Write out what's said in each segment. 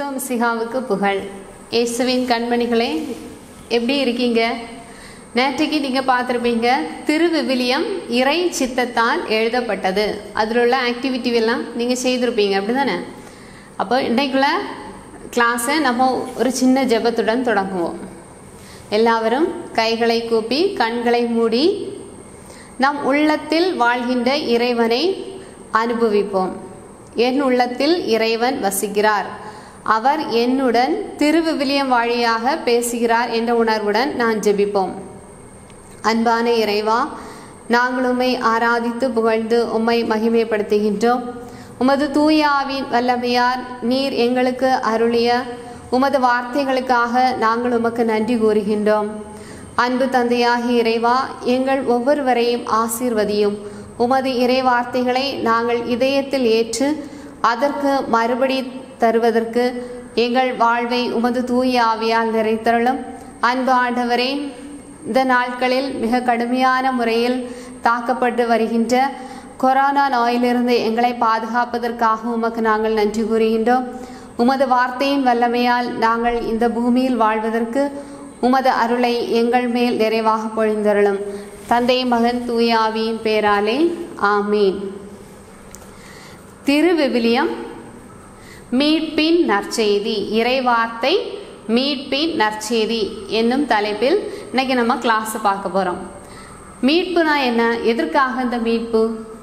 ஈசோமிசிகாவுக்கு புகழ். இயேசுவின் கண்மணிகளே, எப்படி இருக்கீங்க? நேற்றைக்கு நீங்கள் பார்த்துருப்பீங்க, திருவிவிலியம் இறை சித்தத்தால் எழுதப்பட்டது. அதில் உள்ள ஆக்டிவிட்டிவெல்லாம் நீங்கள் செய்திருப்பீங்க, அப்படி தானே? அப்போ இன்றைக்குள்ள கிளாஸை நம்ம ஒரு சின்ன ஜெபத்துடன் தொடங்குவோம். எல்லாவரும் கைகளை கூப்பி கண்களை மூடி நம் உள்ளத்தில் வாழ்கின்ற இறைவனை அனுபவிப்போம். என் உள்ளத்தில் இறைவன் வசிக்கிறார், அவர் என்னுடன் திருவிவிலியம் வழியாக பேசுகிறார் என்ற உணர்வுடன் நான் ஜெபிப்போம். அன்பான இறைவா, நாங்கள் உம்மை ஆராதித்து புகழ்ந்து உம்மை மகிமைப்படுத்துகின்றோம். உமது தூய ஆவியின் வல்லமையார் நீர் எங்களுக்கு அருளிய உமது வார்த்தைகளுக்காக நாங்கள் உமக்கு நன்றி கூறுகின்றோம். அன்பு தந்தையாகி இறைவா, எங்கள் ஒவ்வொருவரையும் ஆசீர்வதியும். உமது இறை வார்த்தைகளை நாங்கள் இதயத்தில் ஏற்று அதற்கு மறுபடி தருவதற்கு எங்கள் வாழ்வை உமது தூய ஆவியால் நிறைத்தருளும். அன்பு ஆண்டவரே, இந்த நாட்களில் மிக கடுமையான முறையில் தாக்கப்பட்டு வருகின்ற கொரோனா நோயிலிருந்து எங்களை பாதுகாப்பதற்காக உமக்கு நாங்கள் நன்றி கூறுகின்றோம். உமது வார்த்தையின் வல்லமையால் நாங்கள் இந்த பூமியில் வாழ்வதற்கு உமது அருளை எங்கள் மேல் நிறைவாக பொழிந்தருளும். தந்தை, மகன், தூய ஆவியின் பேராலே ஆமீன். திருவிவிலியம் மீட்பின் நற்செய்தி, இறைவார்த்தை மீட்பின் நற்செய்தி என்னும் தலைப்பில் இன்னைக்கு நம்ம கிளாஸ் பார்க்க போகிறோம். மீட்புனா என்ன? எதற்காக இந்த மீட்பு?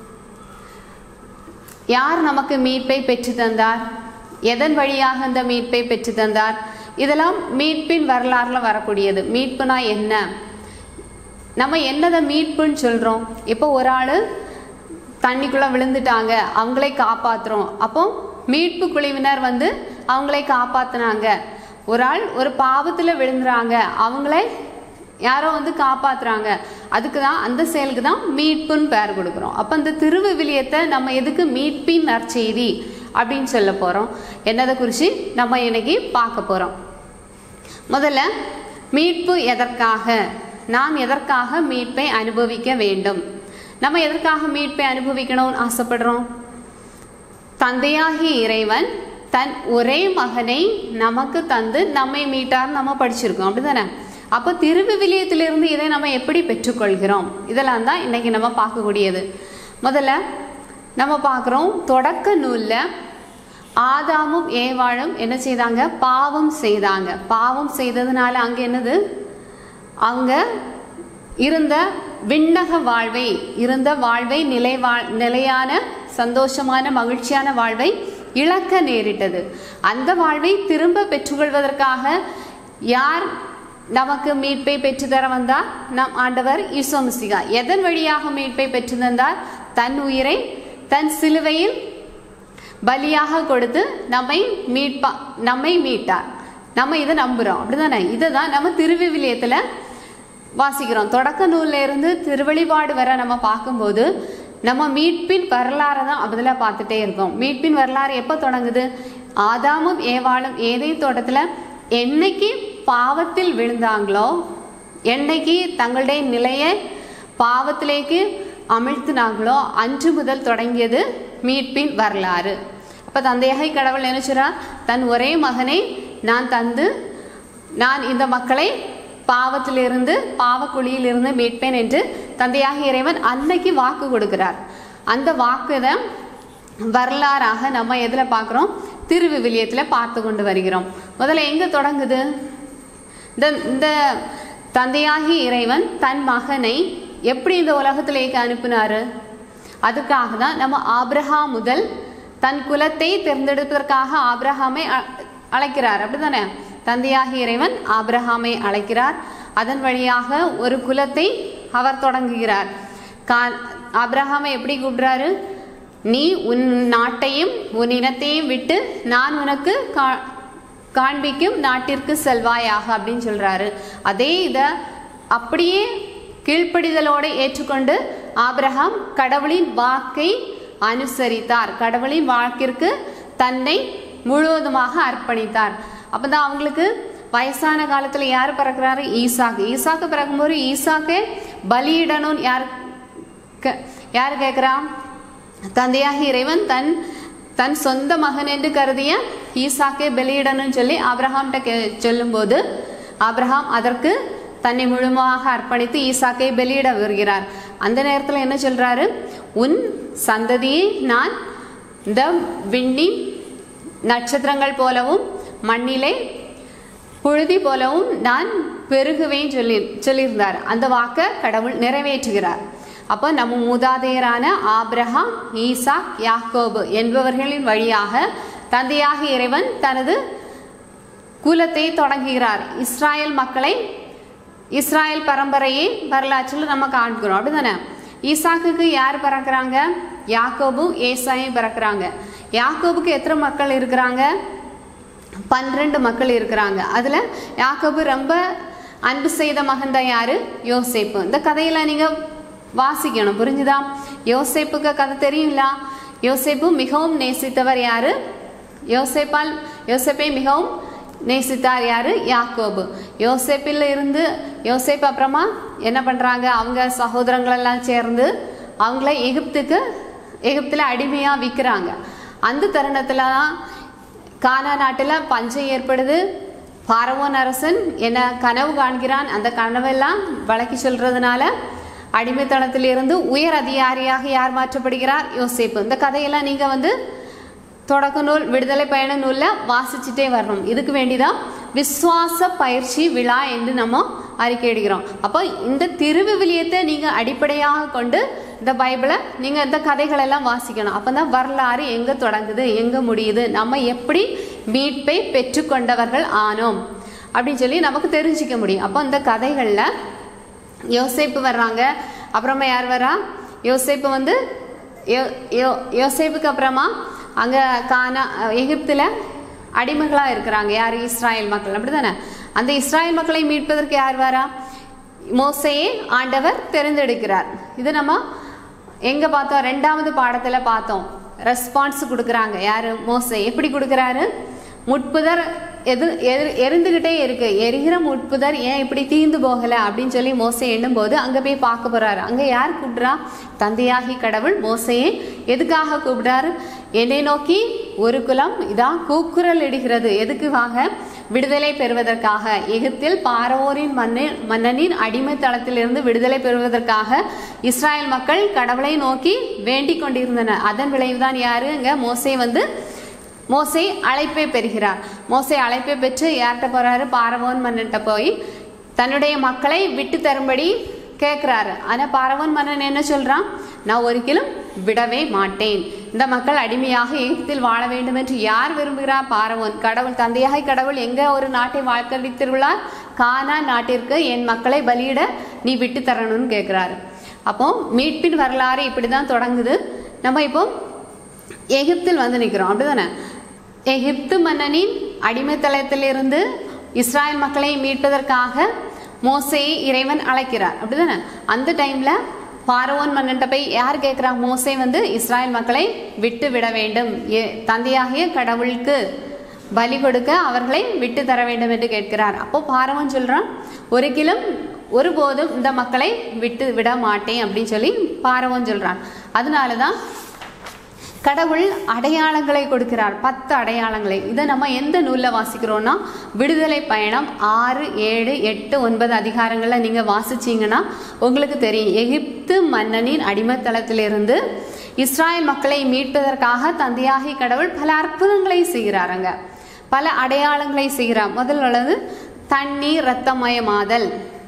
யார் நமக்கு மீட்பை பெற்று தந்தார்? எதன் வழியாக இந்த மீட்பை பெற்று தந்தார்? இதெல்லாம் மீட்பின் வரலாறுல வரக்கூடியது. மீட்புனா என்ன? நம்ம என்னதை மீட்புன்னு சொல்கிறோம்? இப்போ ஒரு ஆள் தண்ணிக்குள்ளே விழுந்துட்டாங்க, அவங்களே காப்பாற்றுறோம். அப்போ மீட்பு குழுவினர் வந்து அவங்களே காப்பாற்றினாங்க. ஒரு ஆள் ஒரு பாவத்தில் விழுந்துறாங்க, அவங்களே யாரோ வந்து காப்பாற்றுறாங்க. அதுக்கு தான், அந்த செயலுக்கு தான் மீட்புன்னு பேர் கொடுக்குறோம். அப்போ இந்த திருவிவிலியத்தை நம்ம எதுக்கு மீட்பின் நற்செய்தி அப்படின்னு சொல்ல போகிறோம்? என்னதை குறித்து நம்ம இன்னைக்கு பார்க்க போகிறோம். முதல்ல, மீட்பு எதற்காக? நாம் எதற்காக மீட்பை அனுபவிக்க வேண்டும்? நம்ம எதற்காக மீட்பை அனுபவிக்கணும்னு ஆசைப்படுறோம்? தந்தையாகிய இறைவன் தன் ஒரே மகனை நமக்கு தந்து நம்மை மீட்டார் நம்ம படிச்சிருக்கோம், அப்படிதானே? அப்போ திருவிவிலியத்திலிருந்து இதை நம்ம எப்படி பெற்றுக்கொள்கிறோம்? இதெல்லாம் தான் இன்னைக்கு நம்ம பார்க்கக்கூடியது. முதல்ல நம்ம பார்க்குறோம், தொடக்க நூலில் ஆதாமும் ஏவாளும் என்ன செய்தாங்க? பாவம் செய்தாங்க. பாவம் செய்ததுனால அங்கே என்னது? அவங்க இருந்த விண்ணக வாழ்வை, நிலையான சந்தோஷமான மகிழ்ச்சியான வாழ்வை இழக்க நேரிட்டது. அந்த வாழ்வை திரும்ப பெற்றுக்கொள்வதற்காக யார் நமக்கு மீட்பை பெற்று தர வந்தார்? நம் ஆண்டவர் ஈசோமிசிகா. எதன் வழியாக மீட்பை பெற்று தந்தார்? தன் உயிரை தன் சிலுவையில் பலியாக கொடுத்து நம்மை மீட்டார். நம்ம இதை நம்புகிறோம், அப்படிதானே? இதை தான் நம்ம திருவிவிலியத்தில் வாசிக்கிறோம். தொடக்க நூல்ல இருந்து திருவழிபாடு வர நம்ம பார்க்கும்போது நம்ம மீட்பின் வரலாறு தான் அதில் பார்த்துட்டே இருக்கோம். மீட்பின் வரலாறு எப்போ தொடங்குது? ஆதாமும் ஏவாளும் ஏதேன் தோட்டத்தில் என்னைக்கு பாவத்தில் விழுந்தாங்களோ, என்னைக்கு தங்களுடைய நிலையை பாவத்திலேக்கு அமிழ்த்தினாங்களோ, அன்று முதல் தொடங்கியது மீட்பின் வரலாறு. அப்போ தந்தையாகி கடவுள் என்ன சொல்றார்? தன் ஒரே மகனை நான் தந்து நான் இந்த மக்களை பாவத்திலிருந்து, பாவக்குழியிலிருந்து மீட்பேன் என்று தந்தையாக இறைவன் அன்னைக்கு வாக்கு கொடுக்கிறார். அந்த வாக்குதான் வரலாறாக நம்ம எதில் பார்க்குறோம்? திருவிவிலியத்தில் பார்த்து கொண்டு வருகிறோம். முதல்ல எங்கே தொடங்குது? இந்த தந்தையாகி இறைவன் தன் மகனை எப்படி இந்த உலகத்திலேக்கு அனுப்பினாரு? அதுக்காக தான் நம்ம ஆபிரகாம் முதல் தன் குலத்தை தேர்ந்தெடுப்பதற்காக ஆபிரகாமை அழைக்கிறார், அப்படிதானே? தந்தையாகி இறைவன் ஆபிரகாமை அழைக்கிறார். அதன் வழியாக ஒரு குலத்தை அவர் தொடங்குகிறார். ஆபிரகாமை எப்படி கூப்பிடுறாரு? நீ உன் நாட்டையும் உன் இனத்தையும் விட்டு நான் உனக்கு காண்பிக்கும் நாட்டிற்கு செல்வாயாக அப்படின்னு சொல்றாரு. அதே இதை அப்படியே கீழ்ப்படிதலோடு ஏற்றுக்கொண்டு ஆபிரகாம் கடவுளின் வாக்கை அனுசரித்தார். கடவுளின் வாக்கிற்கு தன்னை முழுவதுமாக அர்ப்பணித்தார். அப்பதான் அவங்களுக்கு வயசான காலத்துல யார் பிறக்கிறாரு? ஈசாக்கு பிறக்கும்போது ஈசாக்கே பலியிடணும் யார் கேட்கிறா? தந்தையாகி இறைவன் தன் சொந்த மகன் என்று கருதிய ஈசாக்கை பலியிடணும்னு சொல்லி ஆபிரகாம்கிட்ட சொல்லும்போது ஆபிரகாம் அதற்கு தன்னை முழுமையாக அர்ப்பணித்து ஈசாக்கை பலியிட வருகிறார். அந்த நேரத்தில் என்ன சொல்றாரு? உன் சந்ததியை நான் இந்த விண்ணின் நட்சத்திரங்கள் போலவும் மண்ணிலே புழுதி போலவும் நான் பெருகுவேன் சொல்லியிருந்தார். அந்த வாக்கை கடவுள் நிறைவேற்றுகிறார். அப்போ நம்ம மூதாதையரான ஆபிரகாம், ஈசாக், யாக்கோபு என்பவர்களின் வழியாக தந்தையாக இறைவன் தனது குலத்தை தொடங்குகிறார். இஸ்ராயல் மக்களை, இஸ்ராயல் பரம்பரையை வரலாற்றில் நம்ம காண்கிறோம். அப்படிதானே? ஈசாக்குக்கு யார் பிறக்கிறாங்க? யாக்கோபும் ஏசாயும் பிறக்கிறாங்க. யாக்கோபுக்கு எத்தனை மக்கள் இருக்கிறாங்க? 12 மக்கள் இருக்கிறாங்க. அதுல யாக்கோபு ரொம்ப அன்பு செய்த மகன் தான் யாரு? யோசேப்பு. இந்த கதையில நீங்க வாசிக்கணும், புரிஞ்சுதா? யோசேப்புக்கு கதை தெரியுங்களா? யோசேப்பு மிகவும் நேசித்தவர் யாரு? யோசேப்பை மிகவும் நேசித்தார் யாரு? யாக்கோபு. யோசேப்பு அப்புறமா என்ன பண்றாங்க? அவங்க சகோதரங்கள் எல்லாம் சேர்ந்து அவங்கள எகிப்துல அடிமையா விற்கிறாங்க. அந்த தருணத்துல தான் கானா நாட்டுல பஞ்சம் ஏற்படுது. பார்வோன் அரசன் என்ன கனவு காண்கிறான். அந்த கனவெல்லாம் வழக்கி சொல்றதுனால அடிமைத்தனத்திலிருந்து உயர் அதிகாரியாக யார் மாற்றப்படுகிறார்? யோசேப்பு. இந்த கதையெல்லாம் நீங்க தொடக்க நூல், விடுதலை பயண நூல்ல வாசிச்சுட்டே வரணும். இதுக்கு வேண்டிதான் விசுவாச பயிற்சி விழா என்று நம்ம அறிக்கை எடுக்கிறோம். அப்போ இந்த திருவிவிலியத்தை நீங்க அடிப்படையாக கொண்டு இந்த பைபிளை நீங்க இந்த கதைகள் எல்லாம் வாசிக்கணும். அப்பதான் வரலாறு எங்க தொடங்குது, எங்க முடியுது, நம்ம எப்படி மீட்பை பெற்றுக்கொண்டவர்கள் ஆனோம் அப்படின்னு சொல்லி நமக்கு தெரிஞ்சுக்க முடியும். அப்போ இந்த கதைகள்ல யோசேப்பு வர்றாங்க. அப்புறமா யார் வரா? யோசேப்பு யோசேப்புக்கு அப்புறமா அங்க எகிப்துல அடிமைகளா இருக்கிறாங்க. யாரு? இஸ்ராயல் மக்கள். அப்படிதானே? அந்த இஸ்ராயல் மக்களை மீட்பதற்கு யார் வரா? மோசேயை ஆண்டவர் தெரிந்தெடுக்கிறார். இது நம்ம எங்க பார்த்தோம்? 2வது பாடத்துல பார்த்தோம். ரெஸ்பான்ஸ் கொடுக்குறாங்க. யாரு? மோசே. எப்படி கொடுக்குறாரு? முட்புதர் எரிந்துகிட்டே இருக்கு, எரிகிற முட்புதர் ஏன் இப்படி தீர்ந்து போகல அப்படின்னு சொல்லி மோசே எண்ணும் போது அங்க போய் பார்க்க போறாரு. அங்க யார் கூப்பிடுறா? தந்தையாகி கடவுள் மோசையை எதுக்காக கூப்பிடுறாரு? என்னை நோக்கி ஒரு குலம் இதான் கூக்குரல் இடுகிறது. எதுக்காக? விடுதலை பெறுவதற்காக. எகிப்தில் பார்வோரின் மன்னனின் அடிமைத்தளத்திலிருந்து விடுதலை பெறுவதற்காக இஸ்ராயல் மக்கள் கடவுளை நோக்கி வேண்டிக் கொண்டிருந்தனர். அதன் விளைவுதான் யாரு? அங்க மோசே அழைப்பை பெறுகிறார். மோசே அழைப்பை பெற்று யார்கிட்ட போறாரு? பார்வோன் மன்னன்கிட்ட போய் தன்னுடைய மக்களை விட்டு தரும்படி கேட்கிறாரு. ஆனா பார்வோன் மன்னன் என்ன சொல்றான்? நான் ஒரு கிலும் விடவே மாட்டேன். இந்த மக்கள் அடிமையாக எகிப்தில் வாழ வேண்டும் என்று யார் விரும்புகிறார்? பார்வோன். கடவுள், தந்தையாக கடவுள் எங்க ஒரு நாட்டை வாக்களித்துள்ளார்? கானா நாட்டிற்கு என் மக்களை பலியிட நீ விட்டு தரணும்னு கேட்கிறாரு. அப்போ மீட்பின் வரலாறு இப்படிதான் தொடங்குது. நம்ம இப்போ எகிப்தில் நிற்கிறோம். அப்படிதானே? எகிப்து மன்னனின் அடிமைத்தளத்திலிருந்து இஸ்ராயல் மக்களை மீட்பதற்காக மோசேயை இறைவன் அழைக்கிறார். அப்படிதானே? அந்த டைம்ல பார்வோன் மன்னன்ட்ட போய் யார் கேட்கிறா? மோசே இஸ்ராயல் மக்களை விட்டு விட வேண்டும், தந்தையாகிய கடவுளுக்கு பலி கொடுக்க அவர்களை விட்டு தர வேண்டும் என்று கேட்கிறார். அப்போ பார்வோன் சொல்றான், ஒரு கிலும் ஒருபோதும் இந்த மக்களை விட்டு விட மாட்டேன் அப்படின்னு சொல்லி பார்வோன் சொல்றான். அதனாலதான் கடவுள் அடையாளங்களை கொடுக்கிறார், 10 அடையாளங்களை. இதை நம்ம எந்த நூல்ல வாசிக்கிறோம்னா விடுதலை பயணம் 6, 7, 8, 9 அதிகாரங்கள்ல நீங்க வாசிச்சீங்கன்னா உங்களுக்கு தெரியும். எகிப்து மன்னனின் அடிமைத்தளத்திலிருந்து இஸ்ராயல் மக்களை மீட்பதற்காக தந்தையாகி கடவுள் பல அற்புதங்களை செய்கிறாருங்க, பல அடையாளங்களை செய்கிறார். முதல் உள்ளது தண்ணீர் இரத்தமயமாதல்.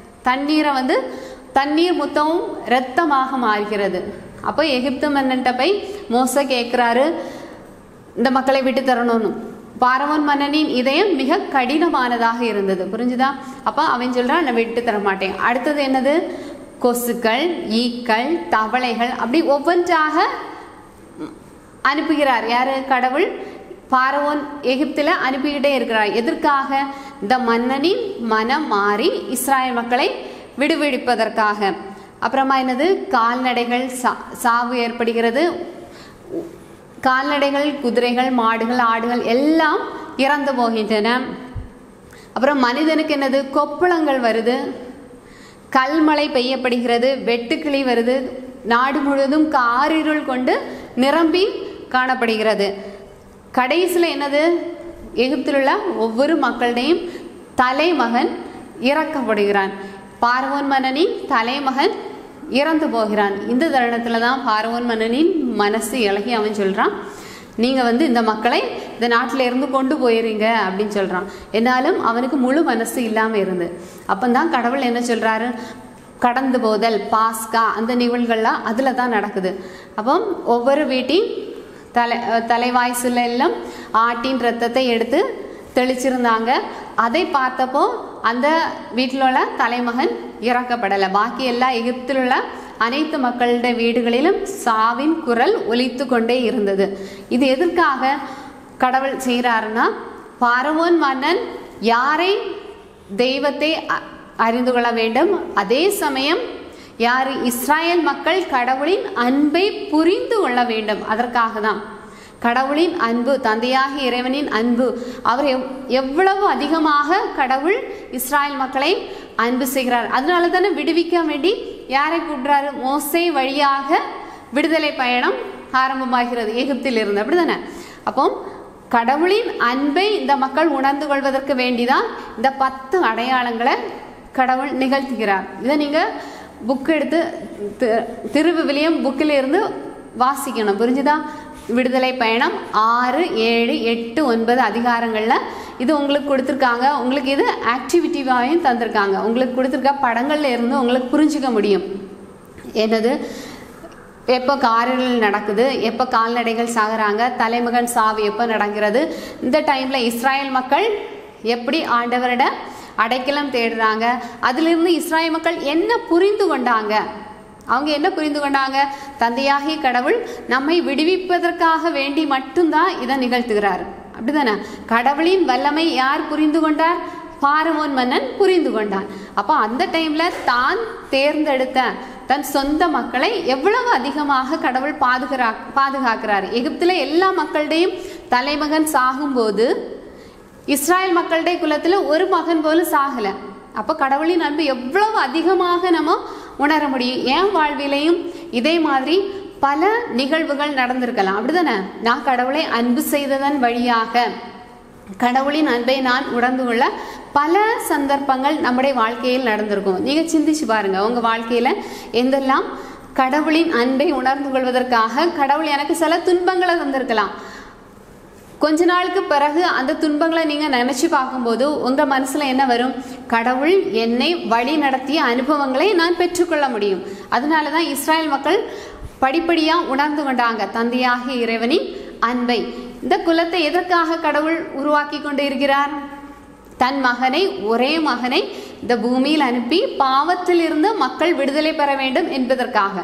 தண்ணீர் மொத்தமும் இரத்தமாக மாறுகிறது. அப்போ எகிப்து மன்னன்ட்ட போய் மோசே கேட்கிறாரு, இந்த மக்களை விட்டு தரணும்னு. பார்வோன் மன்னனின் இதயம் மிக கடினமானதாக இருந்தது. புரிஞ்சுதா? அப்ப அவன் சொல்றான், நான் விட்டு தர மாட்டேன். அடுத்தது என்னது? கொசுக்கள், ஈக்கள், தவளைகள், அப்படி ஒவ்வொன்றாக அனுப்புகிறார். யாரு? கடவுள் பார்வோன் எகிப்துல அனுப்பிக்கிட்டே இருக்கிறார். எதற்காக? இந்த மன்னனின் மனம் மாறி இஸ்ராயல் மக்களை விடுவிப்பதற்காக. அப்புறமா என்னது? கால்நடைகள் சாவு ஏற்படுகிறது. கால்நடைகள், குதிரைகள், மாடுகள், ஆடுகள் எல்லாம் இறந்து போகின்றன. அப்புறம் மனிதனுக்கு என்னது? கொப்பளங்கள் வருது, கல்மழை பெய்யப்படுகிறது, வெட்டுக்கிளி வருது, நாடு முழுவதும் காரிருள் கொண்டு நிரம்பி காணப்படுகிறது. கடைசியில் என்னது? எகிப்தில் உள்ள ஒவ்வொரு மக்களுடையும் தலைமகன் இறக்கப்படுகிறான். பார்வோன் மன்னனின் தலைமகன் இறந்து போகிறான். இந்த தருணத்துல தான் பார்வோன் மன்னனின் மனசு இலகி அவன் சொல்றான், நீங்க இந்த மக்களை இந்த நாட்டில இருந்து கொண்டு போயிருங்க அப்படின்னு சொல்றான். என்னாலும் அவனுக்கு முழு மனசு இல்லாம இருந்து அப்பந்தான் கடவுள் என்ன சொல்றாரு, கடந்து போதல் பாஸ்கா அந்த நிகழ்வுகள்லாம் அதுல தான் நடக்குது. அப்போ ஒவ்வொரு வீட்டின் தலைவாய்சுல எல்லாம் ஆட்டின் ரத்தத்தை எடுத்து தெளிச்சிருந்தாங்க. அதை பார்த்தப்போ அந்த வீட்டில் உள்ள தலைமகன் இறக்கப்படலை. பாக்கி எல்லா எகிப்தில் உள்ள அனைத்து மக்களுடைய வீடுகளிலும் சாவின் குரல் ஒலித்து கொண்டே இருந்தது. இது எதற்காக கடவுள் செய்கிறாருன்னா, பார்வோன் மன்னன் யாரை தெய்வத்தை அறிந்து கொள்ள வேண்டும், அதே சமயம் யார் இஸ்ராயல் மக்கள் கடவுளின் அன்பை புரிந்து கொள்ள வேண்டும். அதற்காக தான் கடவுளின் அன்பு, தந்தையாகிய இறைவனின் அன்பு, அவர் எவ்வளவு அதிகமாக கடவுள் இஸ்ராயல் மக்களை அன்பு செய்கிறார். அதனால தானே விடுவிக்க வேண்டி யாரை கூப்பிடுறாரு, மோசே வழியாக விடுதலை பயணம் ஆரம்பமாகிறது எகிப்தில் இருந்து, அப்படிதானே? அப்போ கடவுளின் அன்பை இந்த மக்கள் உணர்ந்து கொள்வதற்கு வேண்டிதான் இந்த 10 அடையாளங்களை கடவுள் நிகழ்த்துகிறார். இதை நீங்க புக் எடுத்து திருவிவிலியம் புக்கில் இருந்து வாசிக்கணும், புரிஞ்சுதா? விடுதலை பயணம் 6, 7, 8, 9 அதிகாரங்கள்ல இது உங்களுக்கு கொடுத்துருக்காங்க. உங்களுக்கு இது ஆக்டிவிட்டிவாயும் தந்திருக்காங்க. உங்களுக்கு கொடுத்துருக்க படங்கள்ல இருந்து உங்களுக்கு புரிஞ்சுக்க முடியும். என்னது, எப்போ காரில் நடக்குது, எப்போ கால்நடைகள் சாகுறாங்க, தலைமகன் சாவு எப்போ நடக்கிறது, இந்த டைம்ல இஸ்ராயல் மக்கள் எப்படி ஆண்டவரிட அடைக்கலம் தேடுறாங்க, அதிலிருந்து இஸ்ராயல் மக்கள் என்ன புரிந்து கொண்டாங்க, அவங்க என்ன புரிந்து கொண்டாங்க, தந்தையாகிய கடவுள் நம்மை விடுவிப்பதற்காக வேண்டி மட்டும்தான் இதை நிகழ்த்துகிறார், அப்படிதானே? கடவுளின் வல்லமை யார் புரிந்து கொண்டார், பார்வோன் மன்னன் புரிந்து கொண்டான். அப்போ அந்த டைம்ல தான் தேர்ந்தெடுத்த தன் சொந்த மக்களை எவ்வளவு அதிகமாக கடவுள் பாதுகாக்கிறார். எகிப்தில் எல்லா மக்களுடையும் தலைமகன் சாகும்போது இஸ்ராயல் மக்களுடைய குலத்துல ஒரு மகன் போல சாகல. அப்ப கடவுளின் அன்பு எவ்வளவு அதிகமாக நம்ம உணர முடியும். என் வாழ்விலையும் இதே மாதிரி பல நிகழ்வுகள் நடந்திருக்கலாம், அப்படிதானே? நான் கடவுளை அன்பு செய்ததன் வழியாக கடவுளின் அன்பை நான் உணர்ந்து கொள்ள பல சந்தர்ப்பங்கள் நம்முடைய வாழ்க்கையில் நடந்திருக்கும். நீங்க சிந்திச்சு பாருங்க, உங்க வாழ்க்கையில எந்தெல்லாம் கடவுளின் அன்பை உணர்ந்து கொள்வதற்காக கடவுள் எனக்கு சில துன்பங்களை தந்திருக்கலாம். கொஞ்ச நாளுக்கு பிறகு அந்த துன்பங்களை நீங்க நினைச்சு பார்க்கும்போது உங்க மனசுல என்ன வரும், கடவுள் என்னை வழி நடத்திய அனுபவங்களை நான் பெற்றுக்கொள்ள முடியும். அதனாலதான் இஸ்ராயல் மக்கள் படிப்படியா உணர்ந்து கொண்டாங்க தந்தையாகிய இறைவனின் அன்பை. இந்த குலத்தை எதற்காக கடவுள் உருவாக்கி கொண்டு இருக்கிறார், தன் மகனை, ஒரே மகனை இந்த பூமியில் அனுப்பி பாவத்தில் இருந்து மக்கள் விடுதலை பெற வேண்டும் என்பதற்காக.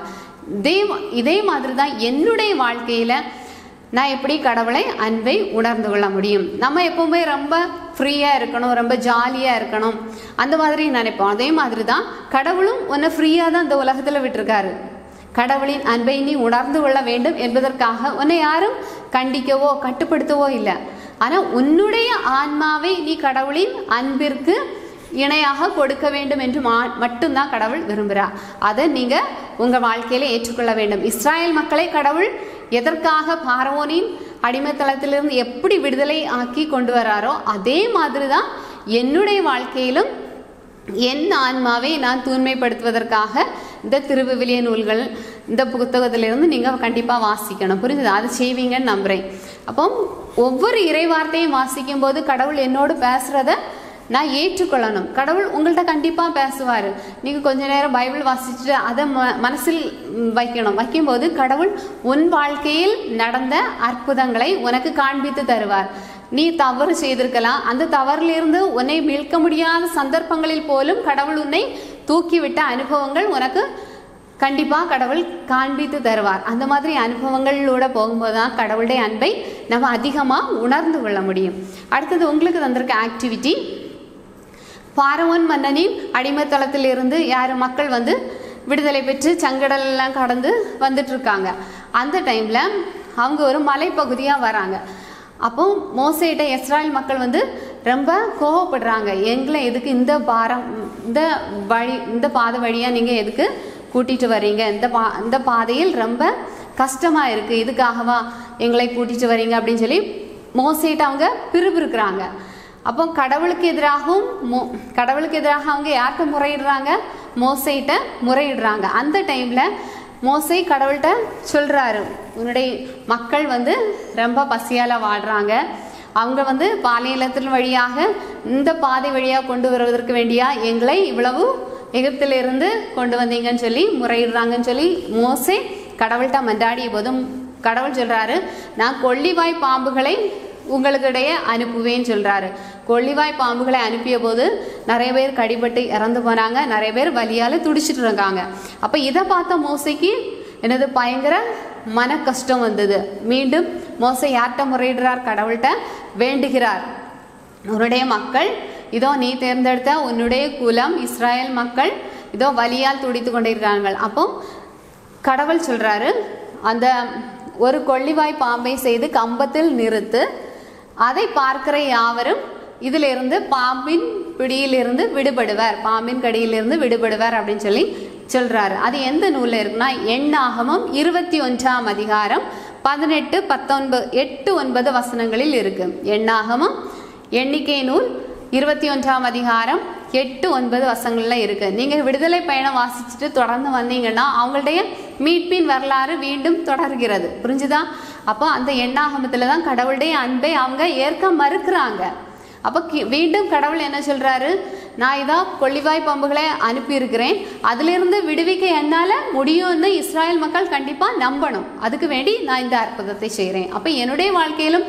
இதே மாதிரிதான் என்னுடைய வாழ்க்கையில நான் எப்படி கடவுளை அன்பை உணர்ந்து கொள்ள முடியும். நம்ம எப்பவுமே ரொம்ப ஃப்ரீயா இருக்கணும், ரொம்ப ஜாலியா இருக்கணும், அந்த மாதிரி நினைப்போம். அதே மாதிரி தான் கடவுளும் உன்னை ஃப்ரீயா தான் இந்த உலகத்துல விட்டுருக்காரு. கடவுளின் அன்பை நீ உணர்ந்து கொள்ள வேண்டும் என்பதற்காக உன்னை யாரும் கண்டிக்கவோ கட்டுப்படுத்தவோ இல்லை. ஆனா உன்னுடைய ஆன்மாவை நீ கடவுளின் அன்பிற்கு இணையாக கொடுக்க வேண்டும் என்று மட்டும்தான் கடவுள் விரும்புகிறார். அதை நீங்க உங்க வாழ்க்கையில ஏற்றுக்கொள்ள வேண்டும். இஸ்ராயல் மக்களை கடவுள் எதற்காக பார்வோனின் அடிமைத்தளத்திலிருந்து எப்படி விடுதலை ஆக்கி கொண்டு வராரோ அதே மாதிரிதான் என்னுடைய வாழ்க்கையிலும் என் ஆன்மாவை நான் தூய்மைப்படுத்துவதற்காக இந்த திருவிவிலிய நூல்கள் இந்த புத்தகத்திலிருந்து நீங்க கண்டிப்பா வாசிக்கணும், புரிஞ்சுது? அது செய்வீங்கன்னு நம்புறேன். அப்போ ஒவ்வொரு இறைவார்த்தையும் வாசிக்கும் போது கடவுள் என்னோடு பேசுறத நான் ஏற்றுக்கொள்ளணும். கடவுள் உங்கள்கிட்ட கண்டிப்பா பேசுவாரு. நீங்க கொஞ்ச நேரம் பைபிள் வாசிச்சுட்டு அதை மனசில் வைக்கும்போது கடவுள் உன் வாழ்க்கையில் நடந்த அற்புதங்களை உனக்கு காண்பித்து தருவார். நீ தவறு செய்திருக்கலாம், அந்த தவறிலிருந்து உன்னை மீட்க முடியாத சந்தர்ப்பங்களில் போலும் கடவுள் உன்னை தூக்கிவிட்ட அனுபவங்கள் உனக்கு கண்டிப்பா கடவுள் காண்பித்து தருவார். அந்த மாதிரி அனுபவங்களோட போகும்போது தான் கடவுளுடைய அன்பை நம்ம அதிகமா உணர்ந்து கொள்ள முடியும். அடுத்தது உங்களுக்கு தந்திருக்க ஆக்டிவிட்டி, பார்வோன் மன்னனின் அடிமைத்தளத்தில் இருந்து யார் மக்கள் விடுதலை பெற்று சங்கடல் எல்லாம் கடந்து வந்துட்டு இருக்காங்க. அந்த டைம்ல அவங்க ஒரு மலைப்பகுதியா வராங்க. அப்போ மோசேட்ட இஸ்ராயல் மக்கள் ரொம்ப கோவப்படுறாங்க, எங்களை எதுக்கு இந்த பாரம் இந்த பாதை வழியா நீங்க எதுக்கு கூட்டிட்டு வர்றீங்க, இந்த பாதையில் ரொம்ப கஷ்டமா இருக்கு, இதுக்காகவா எங்களை கூட்டிட்டு வர்றீங்க அப்படின்னு சொல்லி மோசேட்ட அவங்க பிறுபிறுக்கிறாங்க. அப்போ கடவுளுக்கு எதிராக அவங்க யார்கிட்ட முறையிடுறாங்க? மோசேட்ட முறையிடுறாங்க. அந்த டைம்ல மோசே கடவுள்கிட்ட சொல்றாரு, உன்னுடைய மக்கள் வந்து ரொம்ப பசியால வாடுறாங்க, அவங்க பாலைநிலத்தின் வழியாக இந்த பாதை வழியாக கொண்டு வருவதற்கு வேண்டியா எங்களை இவ்வளவு எகிப்திலிருந்து கொண்டு வந்தீங்கன்னு சொல்லி முறையிடுறாங்கன்னு சொல்லி மோசே கடவுள்கிட்ட மன்றாடிய போதும் கடவுள் சொல்றாரு, நான் கொள்ளிவாய் பாம்புகளை உங்களுக்கிடையே அனுப்புவேன்னு சொல்றாரு. கொள்ளிவாய் பாம்புகளை அனுப்பிய போது நிறைய பேர் கடிபட்டு இறந்து போனாங்க, நிறைய பேர் வலியால துடிச்சிட்டு இருக்காங்க. அப்ப இதை பார்த்த மோசைக்கு என்னது பயங்கர மன கஷ்டம் வந்தது. மீண்டும் மோசை யார்கிட்ட முறையிடுறார்? கடவுள்கிட்ட வேண்டுகிறார், உன்னுடைய மக்கள் இதோ நீ தேர்ந்தெடுத்த உன்னுடைய குலம் இஸ்ராயல் மக்கள் இதோ வலியால் துடித்து கொண்டிருக்கிறார்கள். அப்போ கடவுள் சொல்றாரு, அந்த ஒரு கொள்ளிவாய் பாம்பை செய்து கம்பத்தில் நிறுத்து, அதை பார்க்கிற யாவரும் இதிலிருந்து பாம்பின் பிடியிலிருந்து விடுபடுவார், பாம்பின் கடியிலிருந்து விடுபடுவார் அப்படின்னு சொல்லி சொல்றாரு. அது எந்த நூல்ல இருக்குன்னா எண்ணாகமம் 21ஆம் அதிகாரம் 18, 19, 8, 9 வசனங்களில் இருக்கு. எண்ணாகமம் எண்ணிக்கை நூல் 21ஆம் அதிகாரம் 8, 9 வசனங்கள்ல இருக்கு. நீங்க விடுதலை பயணம் வாசிச்சுட்டு தொடர்ந்து வந்தீங்கன்னா அவங்களுடைய மீட்பின் வரலாறு மீண்டும் தொடர்கிறது. புரிஞ்சுதா? அப்போ அந்த எண்ணாகமத்துல தான் கடவுளுடைய அன்பை அவங்க ஏற்க மறுக்கிறாங்க. அப்போ மீண்டும் கடவுள் என்ன சொல்றாரு, நான் இதா கொள்ளிவாய் பாம்புகளை அனுப்பி இருக்கிறேன், அதிலிருந்து விடுவிக்க என்னால முடியும்னு இஸ்ராயல் மக்கள் கண்டிப்பா நம்பணும், அதுக்கு வேண்டி நான் இந்த அற்புதத்தை செய்கிறேன். அப்ப என்னுடைய வாழ்க்கையிலும்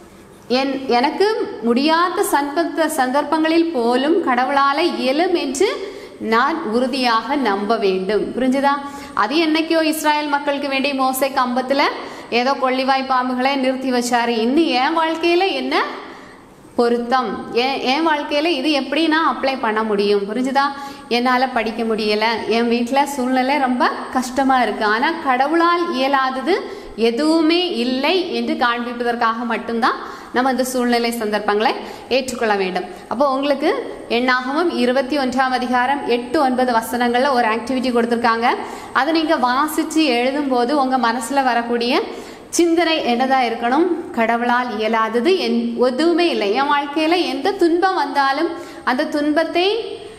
எனக்கு முடியாத சந்தர்ப்பங்களில் போலும் கடவுளால இயலும் என்று நான் உறுதியாக நம்ப வேண்டும். புரிஞ்சுதா? அது என்னைக்கோ இஸ்ராயல் மக்களுக்கு வேண்டி மோசே கம்பத்துல ஏதோ கொள்ளிவாய் பாம்புகளை நிறுத்தி வச்சாரு. இன்னும் என் வாழ்க்கையில என்ன பொருத்தம், என் வாழ்க்கையில இது எப்படி நான் அப்ளை பண்ண முடியும்? புரிஞ்சுதா? என்னால படிக்க முடியல, என் வீட்டுல சூழ்நிலை ரொம்ப கஷ்டமா இருக்கு, ஆனா கடவுளால் இயலாதது எதுவுமே இல்லை என்று காண்பிப்பதற்காக மட்டும்தான் நம்ம இந்த சூழ்நிலை சந்தர்ப்பங்களை ஏற்றுக்கொள்ள வேண்டும். அப்போ உங்களுக்கு எண்ணாகமம் 21ஆம் அதிகாரம் 8, 9 வசனங்கள்ல ஒரு ஆக்டிவிட்டி கொடுத்துருக்காங்க. அதை நீங்க வாசிச்சு எழுதும் போது உங்க மனசுல வரக்கூடிய சிந்தனை என்னதா இருக்கணும்? கடவுளால் இயலாதது எதுவுமே இல்லை. என் வாழ்க்கையில எந்த துன்பம் வந்தாலும் அந்த துன்பத்தை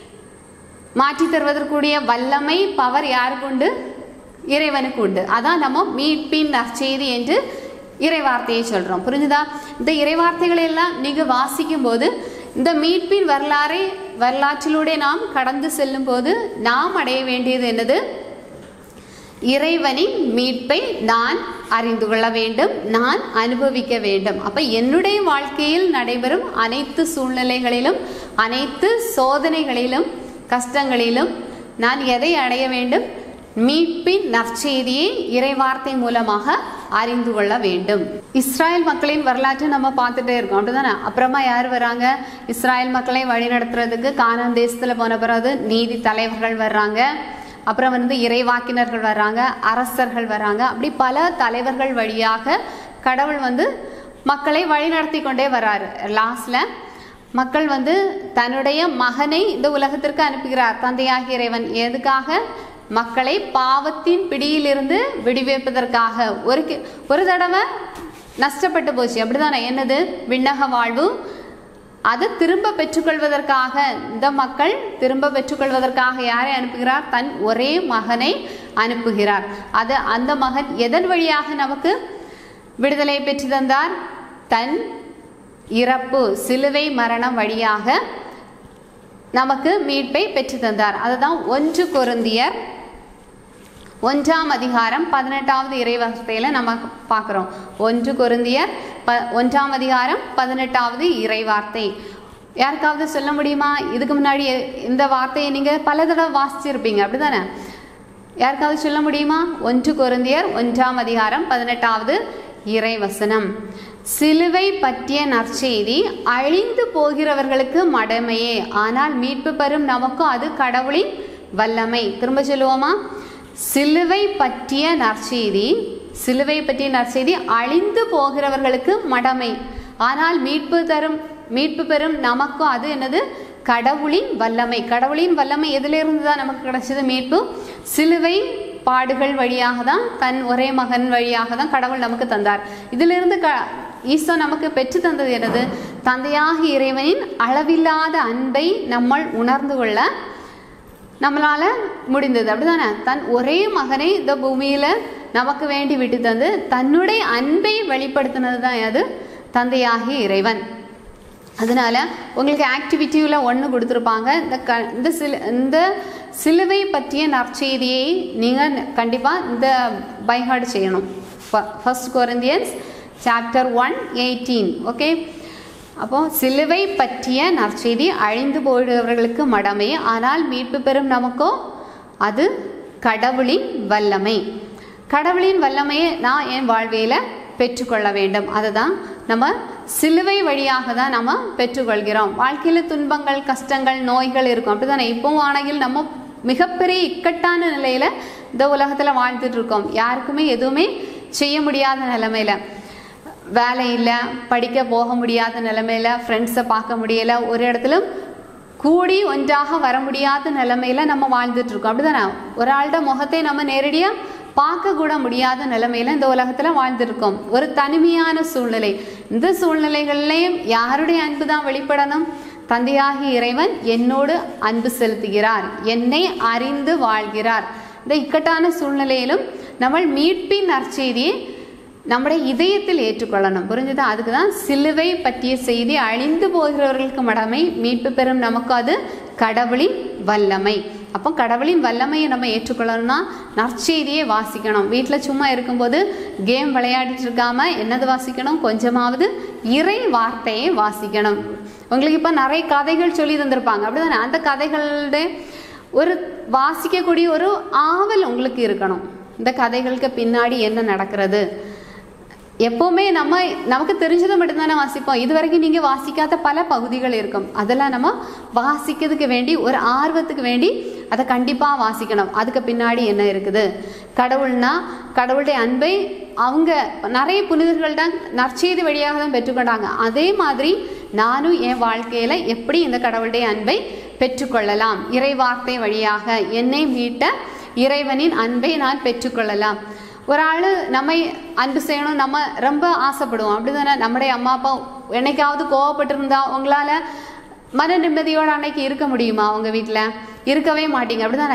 மாற்றி தருவதற்குரிய வல்லமை பவர் யாருக்கு உண்டு? இறைவனுக்கு உண்டு. அதான் நம்ம மீட்பின் நற்செய்தி என்று இறைவார்த்தையை சொல்றோம். புரிஞ்சுதா? இந்த இறைவார்த்தைகளை எல்லாம் நீங்க வாசிக்கும் போது இந்த மீட்பின் வரலாற்றிலூടെ நாம் கடந்து செல்லும் போது நாம் அடைய வேண்டியது என்னது? இறைவனின் மீட்பை நான் அறிந்து கொள்ள வேண்டும், நான் அனுபவிக்க வேண்டும். அப்ப என்னுடைய வாழ்க்கையில் நடைபெறும் அனைத்து சூழ்நிலைகளிலும் அனைத்து சோதனைகளிலும் கஷ்டங்களிலும் நான் எதை அடைய வேண்டும்? மீட்பின் நற்செய்தியை இறைவார்த்தை மூலமாக அறிந்து கொள்ள வேண்டும். இஸ்ராயல் மக்களின் வரலாற்றை நம்ம பார்த்துட்டே இருக்கோம், அப்படிதானே? அப்புறமா யார் வராங்க? இஸ்ராயல் மக்களை வழிநடத்துறதுக்கு கானான் தேசத்துல போன பிறகு நீதி தலைவர்கள் வர்றாங்க, அப்புறம் இறைவாக்கினர்கள் வர்றாங்க, அரசர்கள் வர்றாங்க. அப்படி பல தலைவர்கள் வழியாக கடவுள் மக்களை வழிநடத்தி கொண்டே வர்றாரு. லாஸ்ட்ல மக்கள் தன்னுடைய மகனை இந்த உலகத்திற்கு அனுப்புகிறார், தந்தையாகிய இறைவன். எதுக்காக? மக்களை பாவத்தின் பிடியிலிருந்து விடுவிப்பதற்காக. ஒரு தடவை நஷ்டப்பட்டு போச்சு, அப்படிதானே? என்னது? விண்ணக வாழ்வு. அதை திரும்ப பெற்றுக்கொள்வதற்காக இந்த மக்கள் திரும்ப பெற்றுக்கொள்வதற்காக யாரை அனுப்புகிறார்? தன் ஒரே மகனை அனுப்புகிறார். அந்த மகன் எதன் வழியாக நமக்கு விடுதலை பெற்று தந்தார்? தன் இறப்பு, சிலுவை மரணம் வழியாக நமக்கு மீட்பை பெற்று தந்தார். அதுதான் 1 கொரிந்தியர் 1ஆம் அதிகாரம் 18வது இறைவார்த்தையில நம்ம பார்க்கிறோம். 1 கொரிந்தியர் 1ஆம் அதிகாரம் 18வது இறைவார்த்தை. யாருக்காவது சொல்ல முடியுமா? இதுக்கு முன்னாடி இந்த வார்த்தையை நீங்க பல தடவை வாசிச்சிருப்பீங்க, அப்படிதானே? யாருக்காவது சொல்ல முடியுமா? 1 கொரிந்தியர் 1ஆம் அதிகாரம் 18வது இறைவசனம். சிலுவை பற்றிய நற்செய்தி அழிந்து போகிறவர்களுக்கு மடமையே, ஆனால் மீட்பு பெறும் நமக்கு அது கடவுளின் வல்லமை. திரும்ப சொல்லுவோமா? சிலுவை பற்றிய நற்செய்தி அழிந்து போகிறவர்களுக்கு மடமை, ஆனால் மீட்பு பெறும் நமக்கு அது என்னது? கடவுளின் வல்லமை. கடவுளின் வல்லமை எதிலிருந்து தான் நமக்கு கிடைச்சது? மீட்பு சிலுவை பாடுகள் வழியாக தான், தன் ஒரே மகன் வழியாக தான் கடவுள் நமக்கு தந்தார். இதிலிருந்து ஈசோ நமக்கு பெற்று தந்தது என்னது? தந்தையாக இறைவனின் அளவில்லாத அன்பை நம்ம உணர்ந்து கொள்ள நம்மளால முடிந்தது. அப்படிதானே? தன் ஒரே மகனை இந்த பூமியில நமக்கு வேண்டி விட்டு தந்து தன்னுடைய அன்பை வெளிப்படுத்தினது தான் அது தந்தையாகிய இறைவன். அதனால உங்களுக்கு ஆக்டிவிட்டியில் ஒன்று கொடுத்துருப்பாங்க. இந்த சிலுவை பற்றிய நற்செய்தியை நீங்கள் கண்டிப்பாக இந்த பைஹார்ட் செய்யணும். 1 Corinthians chapter 1:18. ஓகே, அப்போ சிலுவை பற்றிய நற்செய்தி அழிந்து போகிறவர்களுக்கு மடமை, ஆனால் மீட்பு பெறும் நமக்கோ அது கடவுளின் வல்லமை. கடவுளின் வல்லமையை நான் என் வாழ்வையில் பெற்றுக்கொள்ள வேண்டும். அதுதான் நம்ம சிலுவை வழியாக தான் நம்ம பெற்றுக்கொள்கிறோம். வாழ்க்கையில் துன்பங்கள், கஷ்டங்கள், நோய்கள் இருக்கும். அப்படிதானே? இப்போ ஆணையில் நம்ம மிகப்பெரிய இக்கட்டான நிலையில இந்த உலகத்துல வாழ்ந்துட்டு இருக்கோம். யாருக்குமே எதுவுமே செய்ய முடியாத நிலைமையில, வேலை இல்லை, படிக்க போக முடியாத நிலைமையில, ஃப்ரெண்ட்ஸை பார்க்க முடியல, ஒரு இடத்துல கூடி ஒன்றாக வர முடியாத நிலைமையில நம்ம வாழ்ந்துட்டு இருக்கோம். அப்படிதானே? ஒரு ஆள்கிட்ட முகத்தை நம்ம நேரடியா பார்க்க கூட முடியாத நிலைமையில இந்த உலகத்துல வாழ்ந்திருக்கோம். ஒரு தனிமையான சூழ்நிலை. இந்த சூழ்நிலைகள்லையும் யாருடைய அன்பு தான் வெளிப்படணும்? தந்தையாகிய இறைவன் என்னோடு அன்பு செலுத்துகிறார், என்னை அறிந்து வாழ்கிறார். இந்த இக்கட்டான சூழ்நிலையிலும் நம்ம மீட்பின் நற்செய்தியை நம்முடைய இதயத்தில் ஏற்றுக்கொள்ளணும். புரிஞ்சுதா? அதுக்கு தான் சிலுவை பற்றிய செய்தி அழிந்து போகிறவர்களுக்கு மடமை, மீட்பு பெறும் நமக்கு அது கடவுளின் வல்லமை. அப்போ கடவுளின் வல்லமையை நம்ம ஏற்றுக்கொள்ளணும்னா நற்செய்தியை வாசிக்கணும். வீட்டில் சும்மா இருக்கும்போது கேம் விளையாடிட்டு இருக்காம என்னது வாசிக்கணும்? கொஞ்சமாவது இறை வார்த்தையை வாசிக்கணும். உங்களுக்கு இப்போ நிறைய கதைகள் சொல்லி தந்திருப்பாங்க. அப்படிதானே? அந்த கதைகளோட ஒரு வாசிக்கக்கூடிய ஒரு ஆவல் உங்களுக்கு இருக்கணும். இந்த கதைகளுக்கு பின்னாடி என்ன நடக்கிறது? எப்போவுமே நமக்கு தெரிஞ்சதை மட்டும்தானே வாசிப்போம். இது வரைக்கும் நீங்கள் வாசிக்காத பல பகுதிகள் இருக்கும். அதெல்லாம் நம்ம வாசிக்கிறதுக்கு வேண்டி, ஒரு ஆர்வத்துக்கு வேண்டி அதை கண்டிப்பாக வாசிக்கணும். அதுக்கு பின்னாடி என்ன இருக்குது? கடவுள்னா கடவுளுடைய அன்பை அவங்க நிறைய புனிதர்கள் தான் நற்செய்தி வழியாக தான் பெற்றுக்கொண்டாங்க. அதே மாதிரி நானும் என் வாழ்க்கையில் எப்படி இந்த கடவுளுடைய அன்பை பெற்றுக்கொள்ளலாம்? இறை வார்த்தை வழியாக என்னை மீட்ட இறைவனின் அன்பை நான் பெற்றுக்கொள்ளலாம். ஒரு ஆள் நம்ம அன்பு செய்யணும் நம்ம ரொம்ப ஆசைப்படுவோம். அப்படிதானே? நம்முடைய அம்மா அப்பா என்னைக்காவது கோவப்பட்டிருந்தா உங்களால் மன நிம்மதியோடு அன்னைக்கு இருக்க முடியுமா? அவங்க வீட்டில் இருக்கவே மாட்டீங்க. அப்படிதானே?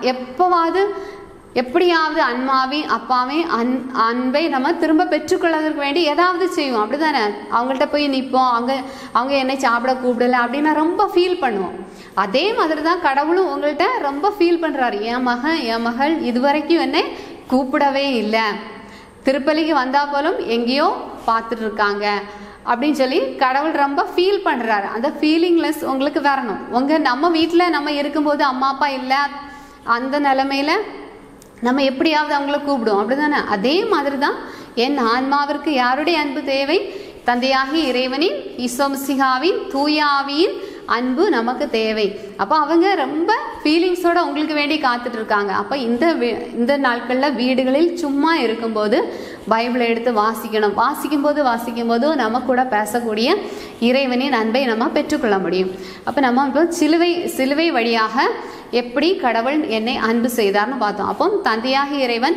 எப்படியாவது அம்மாவையும் அப்பாவையும் அன்பை நம்ம திரும்ப பெற்றுக்கொள்வதற்கு வேண்டி ஏதாவது செய்வோம். அப்படிதானே? அவங்கள்ட்ட போய் நிற்போம், அவங்க என்னை சாப்பிட கூப்பிடல அப்படின்னா ரொம்ப ஃபீல் பண்ணுவோம். அதே மாதிரி தான் கடவுளும் உங்கள்கிட்ட ரொம்ப ஃபீல் பண்ணுறாரு. என் மகன் என் மகள் இதுவரைக்கும் என்னை கூப்பிடவே இல்லை, திருப்பலிக்கு வந்தா போலும் எங்கேயோ பார்த்துட்டு இருக்காங்க அப்படின்னு சொல்லி கடவுள் ரொம்ப ஃபீல் பண்ணுறாரு. அந்த ஃபீலிங்லெஸ் உங்களுக்கு வரணும். நம்ம வீட்டில் நம்ம இருக்கும்போது அம்மா அப்பா இல்லை, அந்த நிலைமையில நம்ம எப்படியாவது அவங்கள கூப்பிடுவோம். அப்படிதானே? அதே மாதிரி தான் என் ஆன்மாவிற்கு யாருடைய அன்பு தேவை? தந்தையாகி இறைவனின் ஈசோமிசிகாவின் தூயாவியின் அன்பு நமக்கு தேவை. அப்போ அவங்க ரொம்ப ஃபீலிங்ஸோட உங்களுக்கு வேண்டி காத்துட்டு இருக்காங்க. அப்போ இந்த நாட்களில் வீடுகளில் சும்மா இருக்கும்போது பைபிளை எடுத்து வாசிக்கணும். வாசிக்கும் போது நம்ம கூட பேசக்கூடிய இறைவனின் அன்பை நம்ம பெற்றுக்கொள்ள முடியும். அப்போ நம்ம இப்போ சிலுவை வழியாக எப்படி கடவுள் என்னை அன்பு செய்தார்னு பார்த்தோம். அப்போ தந்தையாக இறைவன்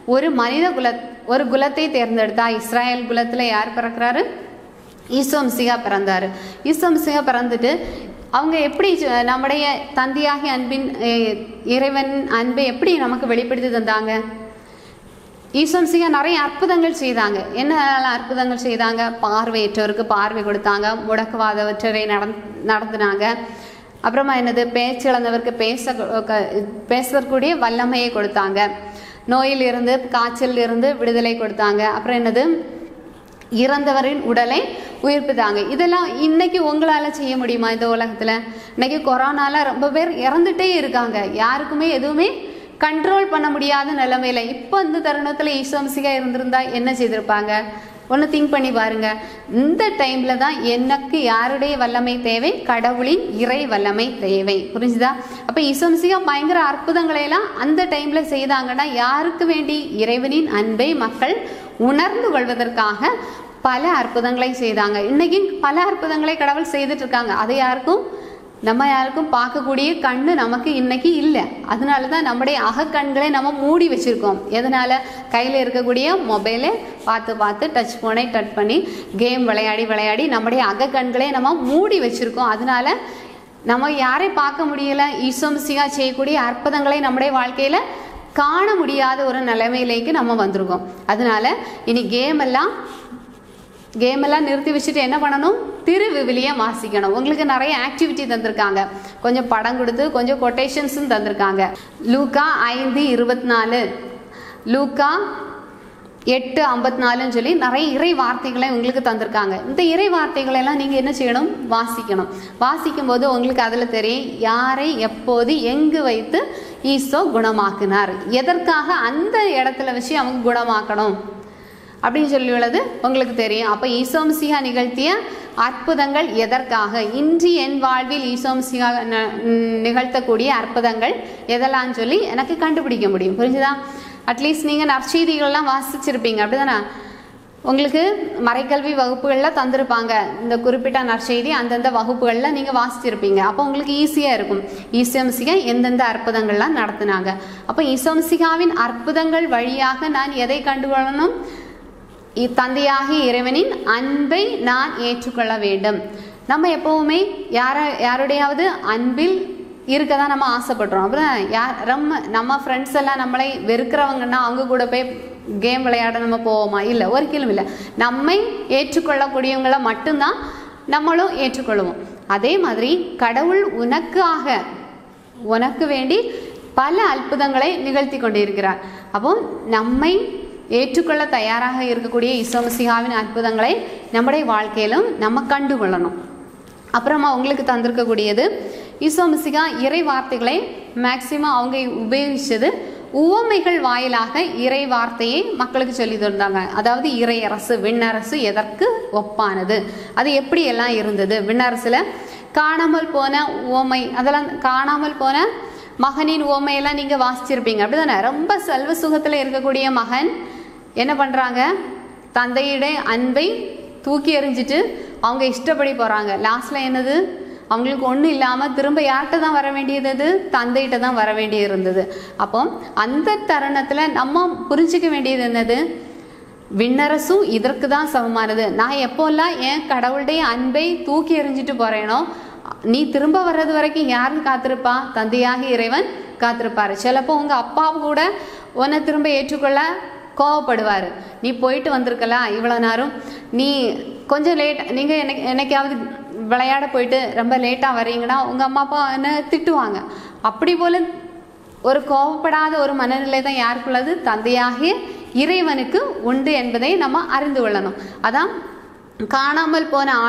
ஒரு குலத்தை தேர்ந்தெடுத்தா. இஸ்ராயல் குலத்தில் யார் பிறக்கிறாரு? ஈசோமிசிகா பிறந்தாரு. ஈசோமிசிகா பிறந்துட்டு அவங்க எப்படி நம்முடைய தந்தையாகிய அன்பின் இறைவன் அன்பை எப்படி நமக்கு வெளிப்படுத்தி தந்தாங்க? ஈசோமிசிகா நிறைய அற்புதங்கள் செய்தாங்க. என்ன அற்புதங்கள் செய்தாங்க? பார்வையற்றோருக்கு பார்வை கொடுத்தாங்க, முடக்குவாதவற்றை நடத்தினாங்க. அப்புறமா என்னது? பேச்சு இழந்தவருக்கு பேசக்கூடிய வல்லமையை கொடுத்தாங்க. நோயிலிருந்து காய்ச்சல் இருந்து விடுதலை கொடுத்தாங்க. அப்புறம் என்னது? இறந்தவரின் உடலை உயிர்ப்பித்தாங்க. இதெல்லாம் இன்னைக்கு உங்களால செய்ய முடியுமா? இந்த உலகத்துல இன்னைக்கு கொரோனால ரொம்ப பேர் இறந்துட்டே இருக்காங்க. யாருக்குமே எதுவுமே கண்ட்ரோல் பண்ண முடியாத நிலைமையில இப்போ இந்த தருணத்துல ஈசோமிசிகா இருந்திருந்தா என்ன செய்திருப்பாங்க? ஒன்று திங்க் பண்ணி பாருங்க. இந்த டைம்ல தான் எனக்கு யாருடைய வல்லமை தேவை? கடவுளின் இறை வல்லமை தேவை. புரிஞ்சுதா? அப்ப ஈசோமிசிகா பயங்கர அற்புதங்களை எல்லாம் அந்த டைம்ல செய்தாங்கன்னா யாருக்கு வேண்டி? இறைவனின் அன்பை மக்கள் உணர்ந்து கொள்வதற்காக பல அற்புதங்களை செய்தாங்க. இன்னைக்கு பல அற்புதங்களை கடவுள் செய்துட்டு இருக்காங்க. அதை யாருக்கும் நம்ம யாருக்கும் பார்க்கக்கூடிய கண்ணு நமக்கு இன்னைக்கு இல்லை. அதனால தான் நம்முடைய அகக்கண்களை நம்ம மூடி வச்சுருக்கோம். எதனால்? கையில் இருக்கக்கூடிய மொபைலை பார்த்து டச் ஃபோனை டச் பண்ணி கேம் விளையாடி நம்முடைய அகக்கண்களை நம்ம மூடி வச்சுருக்கோம். அதனால நம்ம யாரை பார்க்க முடியலை, ஈசோமிசிகா செய்யக்கூடிய அற்புதங்களை நம்முடைய வாழ்க்கையில் காண முடியாத ஒரு நிலைமையிலேக்கு நம்ம வந்திருக்கோம். அதனால இனி கேம் எல்லாம் நிறுத்தி வச்சுட்டு என்ன பண்ணணும்? திருவிவிலியம் வாசிக்கணும். உங்களுக்கு நிறைய ஆக்டிவிட்டி தந்திருக்காங்க. கொஞ்சம் படம் கொடுத்து கொஞ்சம் கொட்டேஷன்ஸும் தந்திருக்காங்க. லூக்கா 5:24, லூக்கா 8:54 சொல்லி நிறைய இறை வார்த்தைகளை உங்களுக்கு தந்திருக்காங்க. இந்த இறை வார்த்தைகளை எல்லாம் நீங்கள் என்ன செய்யணும்? வாசிக்கணும். வாசிக்கும் போது உங்களுக்கு அதில் தெரியும் யாரை எப்போது எங்கு வைத்து ஈசோ குணமாக்கினார், எதற்காக அந்த இடத்துல வச்சு அவங்க குணமாக்கணும் அப்படின்னு சொல்லியுள்ளது உங்களுக்கு தெரியும். அப்போ ஈசோமிசிகா நிகழ்த்திய அற்புதங்கள் எதற்காக, இன்று என் வாழ்வில் ஈசோமிசிகா நிகழ்த்தக்கூடிய அற்புதங்கள் எதெல்லாம் சொல்லி எனக்கு கண்டுபிடிக்க முடியும். புரிஞ்சுதா? அட்லீஸ்ட் நீங்கள் நற்செய்திகள்லாம் வாசிச்சிருப்பீங்க, அப்படிதானே? உங்களுக்கு மறைக்கல்வி வகுப்புகளில் தந்திருப்பாங்க இந்த குறிப்பிட்ட நற்செய்தி, அந்தந்த வகுப்புகளில் நீங்கள் வாசிச்சிருப்பீங்க. அப்போ உங்களுக்கு ஈஸியாக இருக்கும் ஈசோமிசிகா எந்தெந்த அற்புதங்கள்லாம் நடத்தினாங்க. அப்போ ஈசோமிசிகாவின் அற்புதங்கள் வழியாக நான் எதை கண்டுகொள்ளணும்? தந்தையாகிய இறைவனின் அன்பை நான் ஏற்றுக்கொள்ள வேண்டும். நம்ம எப்பவுமே யாருடையாவது அன்பில் இருக்க தான் நம்ம ஆசைப்படுறோம். அப்புறம் நம்ம ஃப்ரெண்ட்ஸ் எல்லாம் நம்மளை வெறுக்கிறவங்கன்னா அவங்க கூட போய் கேம் விளையாட நம்ம போவோமா? இல்லை, ஒரு கிலும் இல்லை. நம்மை ஏற்றுக்கொள்ளக்கூடியவங்களை மட்டும்தான் நம்மளும் ஏற்றுக்கொள்வோம். அதே மாதிரி கடவுள் உனக்கு வேண்டி பல அற்புதங்களை நிகழ்த்தி கொண்டிருக்கிறார். அப்போ நம்மை ஏற்றுக்கொள்ள தயாராக இருக்கக்கூடிய ஈசோமிசிகாவின் அற்புதங்களை நம்முடைய வாழ்க்கையிலும் நம்ம கண்டுகொள்ளணும். அப்புறமா உங்களுக்கு தந்திருக்கக்கூடியது ஈசோமிசிகா இறை வார்த்தைகளை மேக்சிமம் அவங்க உபயோகிச்சது உவமைகள் வாயிலாக இறை வார்த்தையை மக்களுக்கு சொல்லி தந்தாங்க. அதாவது இறையரசு விண்ணரசு எதற்கு ஒப்பானது, அது எப்படி எல்லாம் இருந்தது. விண்ணரசுல காணாமல் போன உவமை, அதெல்லாம் காணாமல் போன மகனின் உவமையெல்லாம் நீங்க வாசிச்சிருப்பீங்க, அப்படிதானே? ரொம்ப செல்வ சுகத்துல இருக்கக்கூடிய மகன் என்ன பண்றாங்க? தந்தையுடைய அன்பை தூக்கி எறிஞ்சிட்டு அவங்க இஷ்டப்படி போறாங்க. லாஸ்ட்ல என்னது? அவங்களுக்கு ஒன்றும் இல்லாமல் திரும்ப யார்கிட்ட தான் வர வேண்டியது? தந்தைகிட்ட தான் வர வேண்டியது இருந்தது. அப்போ அந்த தருணத்தில் நம்ம புரிஞ்சிக்க வேண்டியது என்னது? விண்ணரசும் இதற்கு தான் சமமானது. நான் எப்போல்லாம் என் கடவுளுடைய அன்பை தூக்கி எறிஞ்சிட்டு போறேனோ நீ திரும்ப வர்றது வரைக்கும் யாரு காத்திருப்பா? தந்தையாகி இறைவன் காத்திருப்பாரு. சிலப்போ உங்க அப்பாவும் கூட உன்னை திரும்ப ஏற்றுக்கொள்ள கோவப்படுவார். நீ போயிட்டு வந்திருக்கலாம் இவ்வளோ நேரம், நீ கொஞ்சம் லேட், நீங்கள் என்னைக்காவது விளையாட போயிட்டு ரொம்ப லேட்டாக வரீங்கன்னா உங்கள் அம்மா அப்பா என்ன திட்டுவாங்க. அப்படி போல ஒரு கோவப்படாத ஒரு மனநிலை தான் யாருக்குள்ளது? தந்தையாகிய இறைவனுக்கு உண்டு என்பதை நம்ம அறிந்து கொள்ளணும். அதான் காணாமல்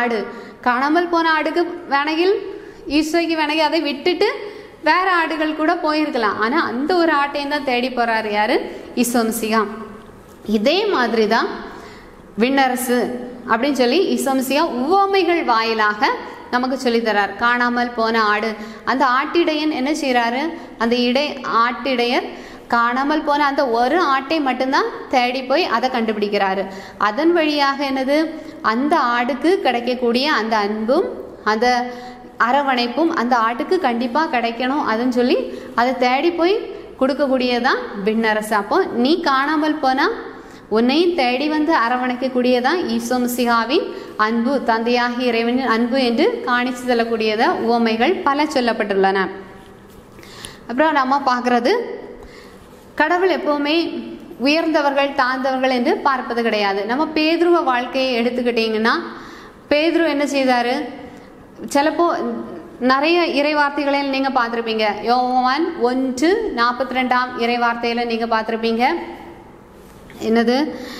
போன ஆடுக்கு வேணையில் ஈஸ்வரிக்கு வேணையில் அதை விட்டுட்டு வேற ஆடுகள் கூட போயிருக்கலாம். ஆனால் அந்த ஒரு ஆட்டையும் தான் தேடி போறாரு யாரு? ஈசோமிசிகா. இதே மாதிரி தான் விண்ணரசு அப்படின்னு சொல்லி ஈசோமிசிகா உவமைகள் வாயிலாக நமக்கு சொல்லித்தரார். காணாமல் போன ஆடு, அந்த ஆட்டிடையன் என்ன செய்யறாரு? அந்த ஆட்டிடையர் காணாமல் போன அந்த ஒரு ஆட்டை மட்டும்தான் தேடி போய் அதை கண்டுபிடிக்கிறாரு. அதன் வழியாக என்னது? அந்த ஆடுக்கு கிடைக்கக்கூடிய அந்த அன்பும் அந்த அரவணைப்பும் அந்த ஆட்டுக்கு கண்டிப்பாக கிடைக்கணும் அதுன்னு சொல்லி அதை தேடி போய் கொடுக்கக்கூடியதான் விண்ணரசு. அப்போ நீ காணாமல் போனா உன்னையும் தேடி வந்து அரவணைக்கக்கூடியதான் ஈசோமிசிகாவின் அன்பு, தந்தையாகி இறைவனின் அன்பு என்று காணிச்சு செல்லக்கூடியத உவமைகள் பல சொல்லப்பட்டுள்ளன. அப்புறம் நம்ம பார்க்கறது, கடவுள் எப்பவுமே உயர்ந்தவர்கள் தாழ்ந்தவர்கள் என்று பார்ப்பது கிடையாது. நம்ம பேதுருவ வாழ்க்கையை எடுத்துக்கிட்டீங்கன்னா, பேதுரு என்ன செய்தாரு? சிலப்போ நிறைய இறை வார்த்தைகளை நீங்க பார்த்துருப்பீங்க. யோவான் 1:42 இறை வார்த்தையில நீங்க பார்த்துருப்பீங்க. என்னது?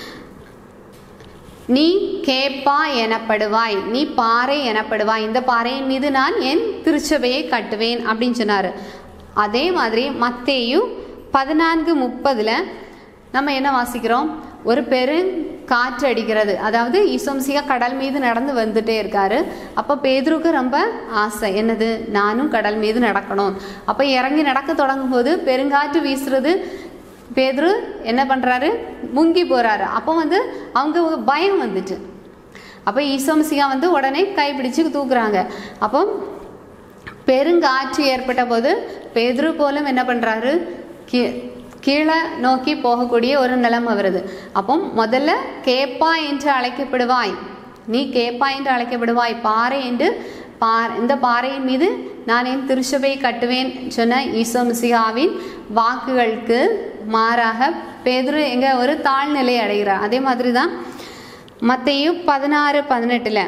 நீ கேப்பா எனப்படுவாய், நீ பாறை எனப்படுவாய், இந்த பாறையின் மீது நான் என் திருச்சபையை கட்டுவேன் அப்படின்னு சொன்னாரு. அதே மாதிரி மத்தேயு 14:30 நம்ம என்ன வாசிக்கிறோம்? ஒரு காற்று அடிக்கிறது. அதாவது ஈசோமிசிகா கடல் மீது நடந்து வந்துட்டே இருக்காரு. அப்போ பேதுருக்கு ரொம்ப ஆசை, என்னது? நானும் கடல் மீது நடக்கணும். அப்போ இறங்கி நடக்க தொடங்கும் போது பெருங்காற்று வீசுறது. பேதுரு என்ன பண்றாரு? முங்கி போறாரு. அப்போ அவங்க பயம் வந்துட்டு, அப்போ ஈசோமிசிகா உடனே கைப்பிடிச்சு தூக்குறாங்க. அப்போ பெருங்காற்று ஏற்பட்ட போது பேதுரு போலும் என்ன பண்றாரு, கீழே நோக்கி போகக்கூடிய ஒரு நிலைமை வருது. அப்போ முதல்ல கேப்பா என்று அழைக்கப்படுவாய், நீ கேப்பா என்று அழைக்கப்படுவாய், பாறை என்று இந்த பாறையின் மீது நான் என் திருச்சபை கட்டுவேன் சொன்ன ஈசோ மிசிகாவின் வாக்குகளுக்கு மாறாக பேதுரு எங்க ஒரு தாழ்நிலை அடைகிறார். அதே மாதிரி தான் மத்தேயு 16:18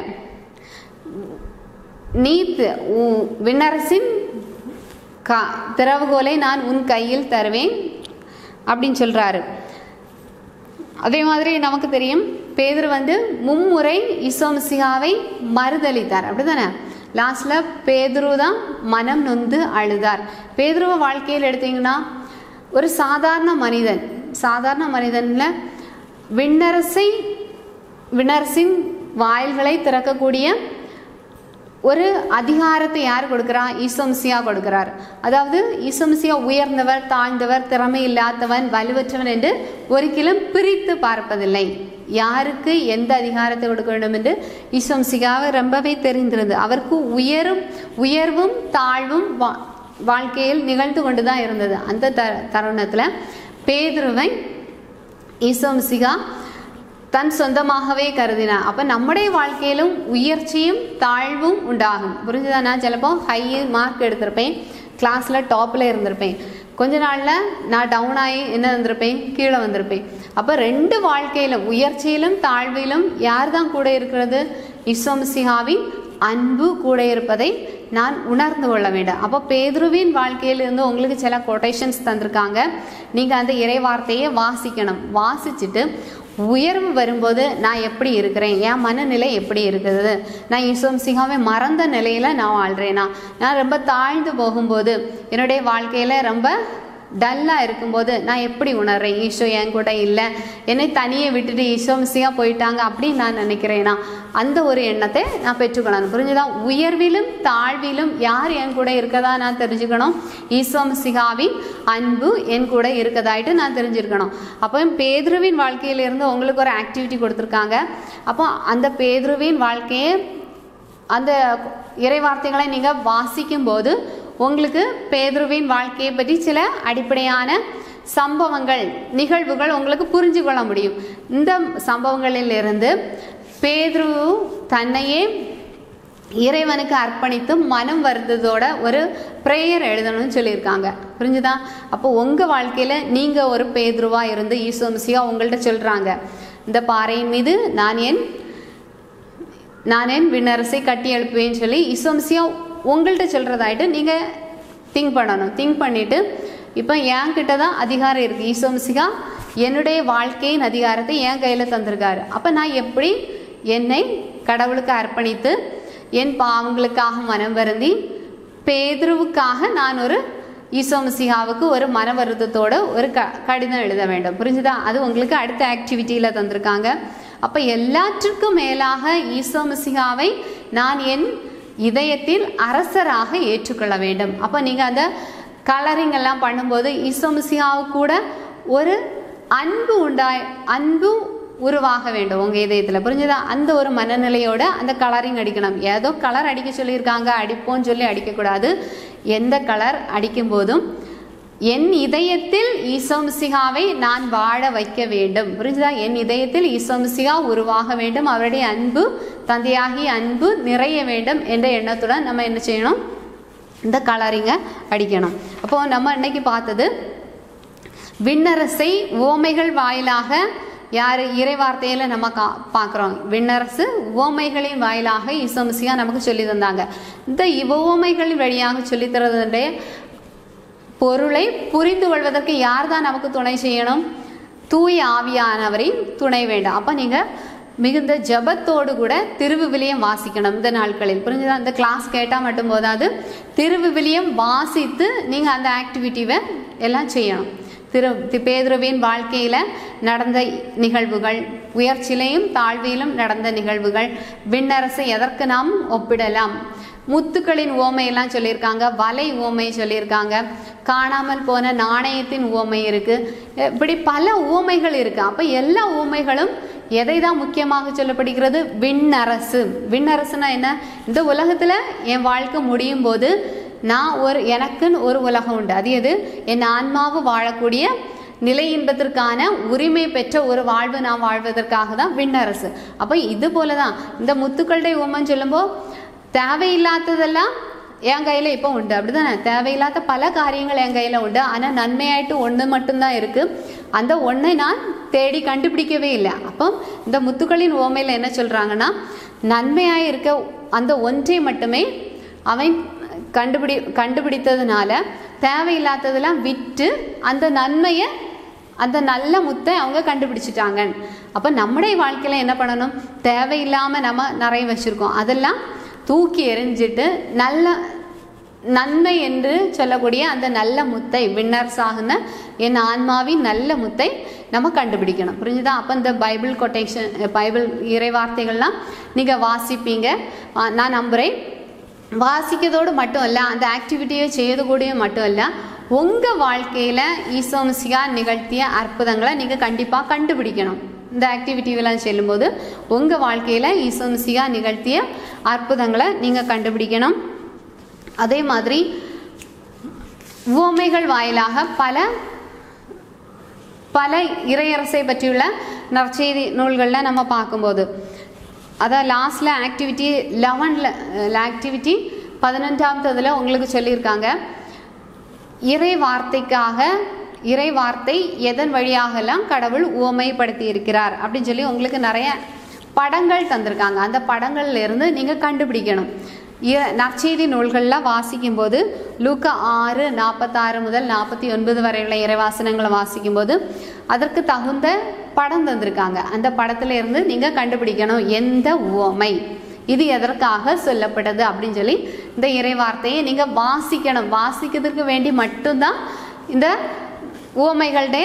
நீ விண்ணரசின் திறவுகோலை நான் உன் கையில் தருவேன் அப்படின்னு சொல்றாரு. அதே மாதிரி நமக்கு தெரியும் பேதுரு மும்முறை ஈசோ மிசிகாவை மறுதளித்தார், அப்படிதானே? லாஸ்ட்ல பேதுரு தான் மனம் நொந்து அழுதார். பேதுருவ வாழ்க்கையில் எடுத்தீங்கன்னா ஒரு சாதாரண மனிதன்ல விண்ணரசின் வாயில்களை திறக்கக்கூடிய ஒரு அதிகாரத்தை யார் கொடுக்கிறா? ஈசோ மிசியா கொடுக்கிறார். அதாவது ஈசோ மிசியா உயர்ந்தவர், தாழ்ந்தவர், திறமை இல்லாதவன், வலுவற்றவன் என்று ஒரு கிலம் பிரித்து பார்ப்பதில்லை. யாருக்கு எந்த அதிகாரத்தை கொடுக்க வேண்டும் என்று ஈசோ மிசியாவை ரொம்பவே தெரிந்திருந்தது. அவருக்கு உயர்வும் தாழ்வும் வாழ்க்கையில் நிகழ்ந்து கொண்டுதான் இருந்தது. அந்த தருணத்துல பேதுருவை ஈசோ மிசியா தன் சொந்தமாகவே கருதினார். அப்போ நம்முடைய வாழ்க்கையிலும் உயர்ச்சியும் தாழ்வும் உண்டாகும். புரிஞ்சுதா? நான் சிலப்போ ஹை மார்க் எடுத்திருப்பேன், கிளாஸில் டாப்பில் இருந்திருப்பேன், கொஞ்ச நாளில் நான் டவுன் ஆகி என்ன வந்திருப்பேன், கீழே வந்திருப்பேன். அப்போ ரெண்டு வாழ்க்கையிலும் உயர்ச்சியிலும் தாழ்விலும் யார் தான் கூட இருக்கிறது? ஈசோ மிசிகாவின் அன்பு கூட இருப்பதை நான் உணர்ந்து கொள்ள வேண்டும். அப்போ பேதுருவின் வாழ்க்கையிலிருந்து உங்களுக்கு சில கொட்டேஷன்ஸ் தந்திருக்காங்க. நீங்கள் அந்த இறை வார்த்தையை வாசிக்கணும். வாசிச்சுட்டு உயர்வு வரும்போது நான் எப்படி இருக்கிறேன், என் மனநிலை எப்படி இருக்குது, நான் ஈசோ மிசிகாவை மறந்த நிலையில் நான் வாழ்கிறேனா, நான் ரொம்ப தாழ்ந்து போகும்போது என்னுடைய வாழ்க்கையில் ரொம்ப டல்லாக இருக்கும்போது நான் எப்படி உணர்றேன், ஈசோ என் கூட இல்லை, என்னை தனியே விட்டுட்டு ஈசோ மிசிகா போயிட்டாங்க அப்படின்னு நான் நினைக்கிறேனா, அந்த ஒரு எண்ணத்தை நான் பெற்றுக்கணும். புரிஞ்சுதா? உயர்விலும் தாழ்விலும் யார் என் கூட இருக்கதா நான் தெரிஞ்சுக்கணும். ஈசோ மிசிகாவின் அன்பு என் கூட இருக்கதாயிட்டு நான் தெரிஞ்சிருக்கணும். அப்போ பேதுருவின் வாழ்க்கையிலிருந்து உங்களுக்கு ஒரு ஆக்டிவிட்டி கொடுத்துருக்காங்க. அப்போ அந்த பேதுருவின் வாழ்க்கையை அந்த இறை வார்த்தைகளை நீங்கள் வாசிக்கும் போது உங்களுக்கு பேதுருவின் வாழ்க்கையை பற்றி சில அடிப்படையான சம்பவங்கள், நிகழ்வுகள் உங்களுக்கு புரிஞ்சு கொள்ள முடியும். இந்த சம்பவங்களில் இருந்து பேதுரு தன்னையே இறைவனுக்கு அர்ப்பணித்து மனம் வருந்ததோட ஒரு ப்ரேயர் எழுதணும்னு சொல்லியிருக்காங்க. புரிஞ்சுதா? அப்போ உங்கள் வாழ்க்கையில் நீங்கள் ஒரு பேதுருவாக இருந்து ஈசோ மிசிகா உங்கள்கிட்ட சொல்கிறாங்க, இந்த பாறையின் மீது நான் என் விண்ணரசை கட்டி எழுப்புவேன்னு சொல்லி ஈசோ மிசிகா உங்கள்கிட்ட சொல்கிறதாயிட்டு நீங்கள் திங்க் பண்ணணும். திங்க் பண்ணிவிட்டு இப்போ என்கிட்ட தான் அதிகாரம் இருக்குது, ஈசோ மிசிகா என்னுடைய வாழ்க்கையின் அதிகாரத்தை என் கையில் தந்திருக்காரு. அப்போ நான் எப்படி என்னை கடவுளுக்கு அர்ப்பணித்து என் பாவங்களுக்காக மனம் வருந்தி பேதுருவுக்காக நான் ஒரு ஈசோ மிசிகாவுக்கு ஒரு மன வருத்தத்தோடு ஒரு கடிதம் எழுத வேண்டும். புரிஞ்சுதா? அது உங்களுக்கு அடுத்த ஆக்டிவிட்டியில் தந்திருக்காங்க. அப்போ எல்லாற்றுக்கும் மேலாக ஈசோ மிசிகாவை நான் என் இதயத்தில் அரசராக ஏற்றுக்கொள்ள வேண்டும். அப்போ நீங்கள் அந்த கலரிங் எல்லாம் பண்ணும்போது ஈசோ மிசிகாவுக்கு கூட ஒரு அன்பு உருவாக வேண்டும் உங்கள் இதயத்தில். புரிஞ்சுதா? அந்த ஒரு மனநிலையோட அந்த கலரிங் அடிக்கணும். ஏதோ கலர் அடிக்க சொல்லியிருக்காங்க, அடிப்போன்னு சொல்லி அடிக்கக்கூடாது. எந்த கலர் அடிக்கும் போதும் என் இதயத்தில் ஈசோ மிசிகாவை நான் வாழ வைக்க வேண்டும். புரிஞ்சுதா? என் இதயத்தில் ஈசோ மிசிகா உருவாக வேண்டும், அவருடைய அன்பு, தந்தையாகி அன்பு நிறைய வேண்டும் என்ற எண்ணத்துடன் நம்ம என்ன செய்யணும்? இந்த கலரிங்கை அடிக்கணும். அப்போ நம்ம இன்னைக்கு பார்த்தது விண்ணரசை உவமைகள் வாயிலாக யார் இறை வார்த்தையில் நம்ம பார்க்குறோம். விண்ணரசு உவமைகளின் வாயிலாக ஈசோ மிசிகா நமக்கு சொல்லி தந்தாங்க. இந்த உவமைகளின் வழியாக சொல்லித்தரதுடைய பொருளை புரிந்து கொள்வதற்கு யார் தான் நமக்கு துணை செய்யணும்? தூய ஆவியானவரின் துணை வேண்டும். அப்போ நீங்கள் மிகுந்த ஜபத்தோடு கூட திருவிவிலியம் வாசிக்கணும் இந்த நாட்களில். புரிஞ்சுதா? இந்த கிளாஸ் கேட்டால் மட்டும் போதாது, திருவிவிலியம் வாசித்து நீங்கள் அந்த ஆக்டிவிட்டிவை எல்லாம் செய்யணும். பேதுருவின் வாழ்க்கையில் நடந்த நிகழ்வுகள், உயர்ச்சியிலையும் தாழ்விலும் நடந்த நிகழ்வுகள், விண்ணரசை எதற்கு நாம் ஒப்பிடலாம், முத்துக்களின் ஓமையெல்லாம் சொல்லியிருக்காங்க, வலை ஓமை சொல்லியிருக்காங்க, காணாமல் போன நாணயத்தின் ஓமை இருக்குது, இப்படி பல ஓமைகள் இருக்குது. அப்போ எல்லா ஓமைகளும் எதை தான் முக்கியமாக சொல்லப்படுகிறது? விண்ணரசு. விண்ணரசுனா என்ன? இந்த உலகத்தில் என் வாழ்க்கை முடியும் போது நான் எனக்குன்னு ஒரு உலகம் உண்டு. அது எது? என் ஆன்மாவு வாழக்கூடிய நிலை இன்பத்திற்கான உரிமை பெற்ற ஒரு வாழ்வு நான் வாழ்வதற்காக தான் விண்ணரசு. அப்போ இது போல தான் இந்த முத்துக்களுடைய உவமைன்னு சொல்லும்போது தேவையில்லாததெல்லாம் என் கையில் இப்போ உண்டு, அப்படிதானே? தேவையில்லாத பல காரியங்கள் என் கையில் உண்டு. ஆனால் நன்மையாயிட்டு ஒன்று மட்டும்தான் இருக்குது. அந்த ஒன்றை நான் தேடி கண்டுபிடிக்கவே இல்லை. அப்போ இந்த முத்துக்களின் உவமையில் என்ன சொல்கிறாங்கன்னா, நன்மையாக இருக்க அந்த ஒன்றை மட்டுமே அவன் கண்டுபிடித்ததுனால தேவையில்லாததெல்லாம் விட்டு அந்த நன்மையை, அந்த நல்ல முத்தை அவங்க கண்டுபிடிச்சிட்டாங்க. அப்போ நம்முடைய வாழ்க்கையில் என்ன பண்ணணும்? தேவையில்லாமல் நம்ம நிறைய வச்சுருக்கோம், அதெல்லாம் தூக்கி எறிஞ்சிட்டு நன்மை என்று சொல்லக்கூடிய அந்த நல்ல முத்தை, வின்னர்ஸ் ஆகுன என் ஆன்மாவின் நல்ல முத்தை நம்ம கண்டுபிடிக்கணும். புரிஞ்சுதா? அப்போ இந்த பைபிள் கொட்டேஷன், பைபிள் இறை வார்த்தைகள்லாம் நீங்கள் வாசிப்பீங்க நான் நம்புகிறேன். வாசிக்கிறதோடு மட்டும் இல்லை, அந்த ஆக்டிவிட்டியை செய்யக்கூடிய மட்டும் இல்லை, உங்கள் வாழ்க்கையில் ஈசோ மிசிஹா நிகழ்த்திய அற்புதங்களை நீங்கள் கண்டிப்பாக கண்டுபிடிக்கணும். இந்த ஆக்டிவிட்டிவெல்லாம் செல்லும்போது உங்கள் வாழ்க்கையில் ஈசோ மிசிஹா நிகழ்த்திய அற்புதங்களை நீங்கள் கண்டுபிடிக்கணும். அதே மாதிரி உவமைகள் வாயிலாக பல இறையரசை பற்றியுள்ள நற்செய்தி நூல்களில் நம்ம பார்க்கும்போது, அதான் லாஸ்டில் ஆக்டிவிட்டி 11 ஆக்டிவிட்டி 11ஆம் உங்களுக்கு சொல்லியிருக்காங்க, இறை வார்த்தை எதன் வழியாகலாம் கடவுள் உவமைப்படுத்தி இருக்கிறார் அப்படின்னு சொல்லி உங்களுக்கு நிறைய படங்கள் தந்திருக்காங்க. அந்த படங்கள்ல இருந்து நீங்கள் கண்டுபிடிக்கணும். நற்செய்தி நூல்களில் வாசிக்கும்போது லூக்கா 6:46 முதல் 49 வரையுள்ள இறைவாசனங்களை வாசிக்கும்போது அதற்கு தகுந்த படம் தந்திருக்காங்க. அந்த படத்துல இருந்து நீங்கள் கண்டுபிடிக்கணும் எந்த உவமை, இது எதற்காக சொல்லப்பட்டது அப்படின்னு சொல்லி இந்த இறை வார்த்தையை நீங்கள் வாசிக்கணும். வாசிக்கிறதுக்கு வேண்டி மட்டும்தான் இந்த உவமைகளுடைய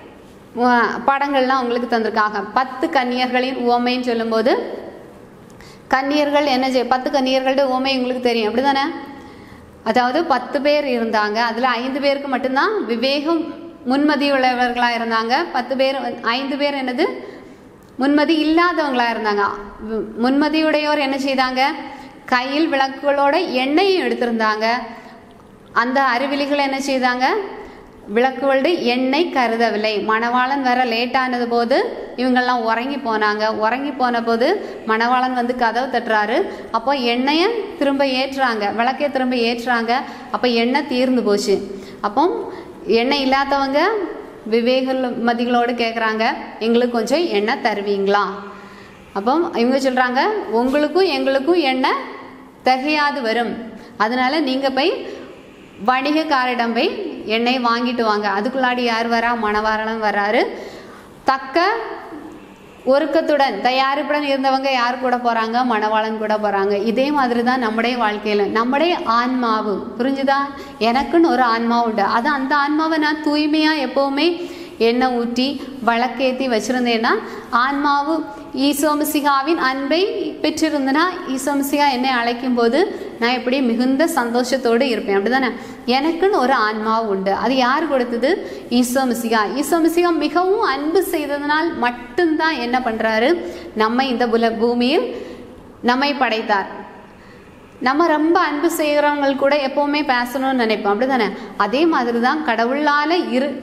படங்கள்லாம் உங்களுக்கு தந்திருக்காங்க. 10 கன்னியர்களின் உவமைன்னு சொல்லும்போது கன்னியர்கள் என்ன 10 கன்னியர்களுடைய உவமை உங்களுக்கு தெரியும், அப்படிதானே? அதாவது 10 பேர் இருந்தாங்க, அதில் 5 பேருக்கு மட்டும்தான் விவேகம் முன்மதி உள்ளவர்களாக இருந்தாங்க. 5 பேர் என்னது முன்மதி இல்லாதவங்களாக இருந்தாங்க. முன்மதியுடையோர் என்ன செய்தாங்க? கையில் விளக்குகளோட எண்ணெயும் எடுத்திருந்தாங்க. அந்த அறிவிலிகள் என்ன செய்தாங்க? விளக்குகளுடைய எண்ணெய் கருதவில்லை. மணவாளன் வர லேட்டானது போது இவங்கெல்லாம் உறங்கி போனாங்க. உறங்கி போன போது மணவாளன் வந்து கதவு தட்டுறாரு. அப்போ எண்ணெயை திரும்ப ஏற்றுறாங்க, விளக்கையை திரும்ப ஏற்றுறாங்க. அப்போ எண்ணெய் தீர்ந்து போச்சு. அப்போ எண்ணெய் இல்லாதவங்க விவேகமதிகளோடு கேட்குறாங்க, எங்களுக்கு கொஞ்சம் எண்ணெய் தருவீங்களா? அப்போ இவங்க சொல்கிறாங்க, உங்களுக்கும் எங்களுக்கும் எண்ணெய் திகையாது வரும், அதனால நீங்கள் போய் வணிகக்காரிடம் போய் எண்ணெய் வாங்கிட்டு வாங்க. அதுக்குள்ளாடி யார் வரா? மணவாளன் வர்றாரு. தக்க ஒருக்கத்துடன் தயாரிப்புடன் இருந்தவங்க யார் கூட போகிறாங்க? மணவாளன் கூட போகிறாங்க. இதே மாதிரி தான் நம்முடைய வாழ்க்கையில் நம்முடைய ஆன்மாவு, புரிஞ்சுதா? எனக்குன்னு ஒரு ஆன்மா உண்டு. அது அந்த ஆன்மாவை நான் தூய்மையாக எப்போவுமே எண்ணெய் ஊற்றி வழக்கேற்றி வச்சுருந்தேன்னா ஆன்மாவு ஈசோ மிசிஹாவின் அன்பை பெற்றிருந்தேன்னா ஈசோ மிசிஹா என்னை அழைக்கும் போது நான் எப்படி மிகுந்த சந்தோஷத்தோடு இருப்பேன், அப்படிதானே? எனக்குன்னு ஒரு ஆன்மாவு உண்டு. அது யார் கொடுத்தது? ஈசோ மிசிஹா. ஈசோ மிசிஹா மிகவும் அன்பு செய்ததனால் மட்டும்தான் என்ன பண்ணுறாரு? நம்ம இந்த பூமியில் நம்மை படைத்தார். நம்ம ரொம்ப அன்பு செய்கிறவங்க கூட எப்போவுமே பேசணும்னு நினைப்போம், அப்படிதானே? அதே மாதிரி தான் கடவுளால்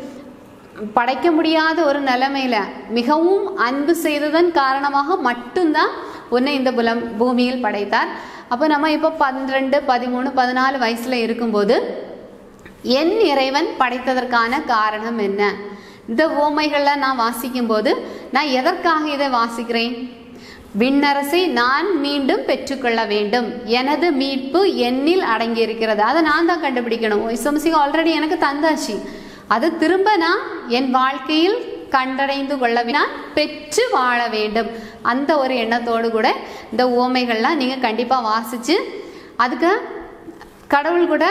படைக்க முடியாத ஒரு நிலைமையில மிகவும் அன்பு செய்ததன் காரணமாக மட்டும்தான் உன்னை இந்த பூமியில் படைத்தார். அப்போ நம்ம இப்போ 12, 13, 14 வயசுல இருக்கும்போது என் இறைவன் படைத்ததற்கான காரணம் என்ன? இந்த உவமைகளை நான் வாசிக்கும் போது நான் எதற்காக இதை வாசிக்கிறேன்? விண்ணரசை நான் மீண்டும் பெற்றுக்கொள்ள வேண்டும், எனது மீட்பு என்னில் அடங்கி இருக்கிறது, அதை நான் தான் கண்டுபிடிக்கணும். ஈசோ மிசிஹா ஆல்ரெடி எனக்கு தந்தாச்சு, அது திரும்ப நான் என் வாழ்க்கையில் கண்டடைந்து கொள்ளவினால் பெற்று வாழ வேண்டும். அந்த ஒரு எண்ணத்தோடு கூட இந்த உவமைகள்லாம் நீங்கள் கண்டிப்பாக வாசித்து அதுக்கு கடவுள் கூட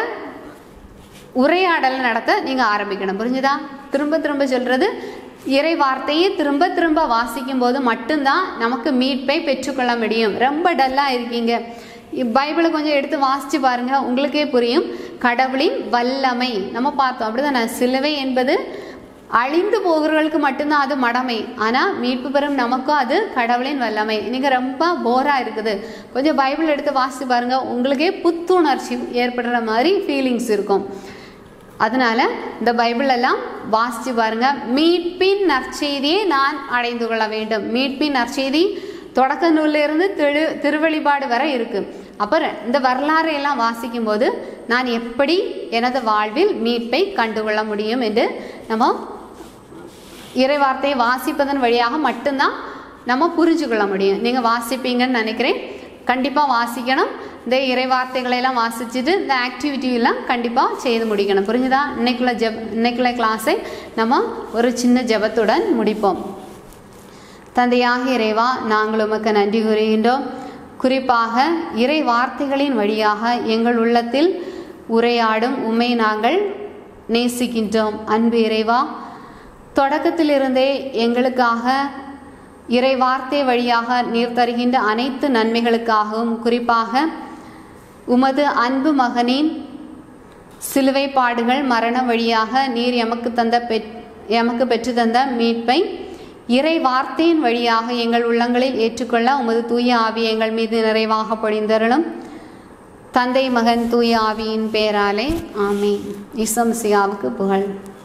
உரையாடல் நடத்த நீங்கள் ஆரம்பிக்கணும். புரிஞ்சுதா? திரும்ப திரும்ப சொல்கிறது, இறை வார்த்தையை திரும்ப திரும்ப வாசிக்கும் போது மட்டும்தான் நமக்கு மீட்பை பெற்றுக்கொள்ள முடியும். ரொம்ப டல்லாக இருக்கீங்க, பைபிளை கொஞ்சம் எடுத்து வாசித்து பாருங்கள், உங்களுக்கே புரியும். கடவுளின் வல்லமை நம்ம பார்த்தோம், அப்படிதான். சிலுவை என்பது அழிந்து போகிறவர்களுக்கு மட்டும்தான் அது மடமை. ஆனால் மீட்பு பெறும் நமக்கும் அது கடவுளின் வல்லமை. நீங்கள் ரொம்ப போராக இருக்குது, கொஞ்சம் பைபிள் எடுத்து வாசித்து பாருங்கள், உங்களுக்கே புத்துணர்ச்சி ஏற்படுற மாதிரி ஃபீலிங்ஸ் இருக்கும். அதனால இந்த பைபிள் எல்லாம் வாசித்து பாருங்க. மீட்பின் நற்செய்தியை நான் அடைந்து கொள்ள வேண்டும். மீட்பின் நற்செய்தி தொடக்க நூலிலிருந்து திருவெளிப்பாடு வரை இருக்கு. அப்புறம் இந்த வரலாறு எல்லாம் வாசிக்கும் போது நான் எப்படி எனது வாழ்வில் மீட்பை கண்டுகொள்ள முடியும் என்று நம்ம இறைவார்த்தையை வாசிப்பதன் வழியாக மட்டும்தான் நம்ம புரிஞ்சு கொள்ள முடியும். நீங்கள் வாசிப்பீங்கன்னு நினைக்கிறேன். கண்டிப்பாக வாசிக்கணும். இந்த இறைவார்த்தைகளை எல்லாம் வாசிச்சுட்டு இந்த ஆக்டிவிட்டியெல்லாம் கண்டிப்பாக செய்து முடிக்கணும். புரிஞ்சுதா? இன்னைக்குள்ள கிளாஸை நம்ம ஒரு சின்ன ஜெபத்துடன் முடிப்போம். தந்தையாக இறைவா, நாங்கள் உமக்கு நன்றி கூறுகின்றோம். குறிப்பாக இறை வார்த்தைகளின் வழியாக எங்கள் உள்ளத்தில் உரையாடும் உம்மை நாங்கள் நேசிக்கின்றோம். அன்பு இறைவா, தொடக்கத்திலிருந்தே எங்களுக்காக இறை வார்த்தை வழியாக நீர் தருகின்ற அனைத்து நன்மைகளுக்காகவும், குறிப்பாக உமது அன்பு மகனின் சிலுவை பாடுகள் மரணம் வழியாக நீர் எமக்கு பெற்று தந்த மீட்பை இறை வார்த்தையின் வழியாக எங்கள் உள்ளங்களில் ஏற்றுக்கொள்ள உமது தூய ஆவி எங்கள் மீது நிறைவாக பொழிந்தருளும். தந்தை, மகன், தூய ஆவியின் பெயராலே ஆமென். இயேசு மசியாவுக்கு புகழ்.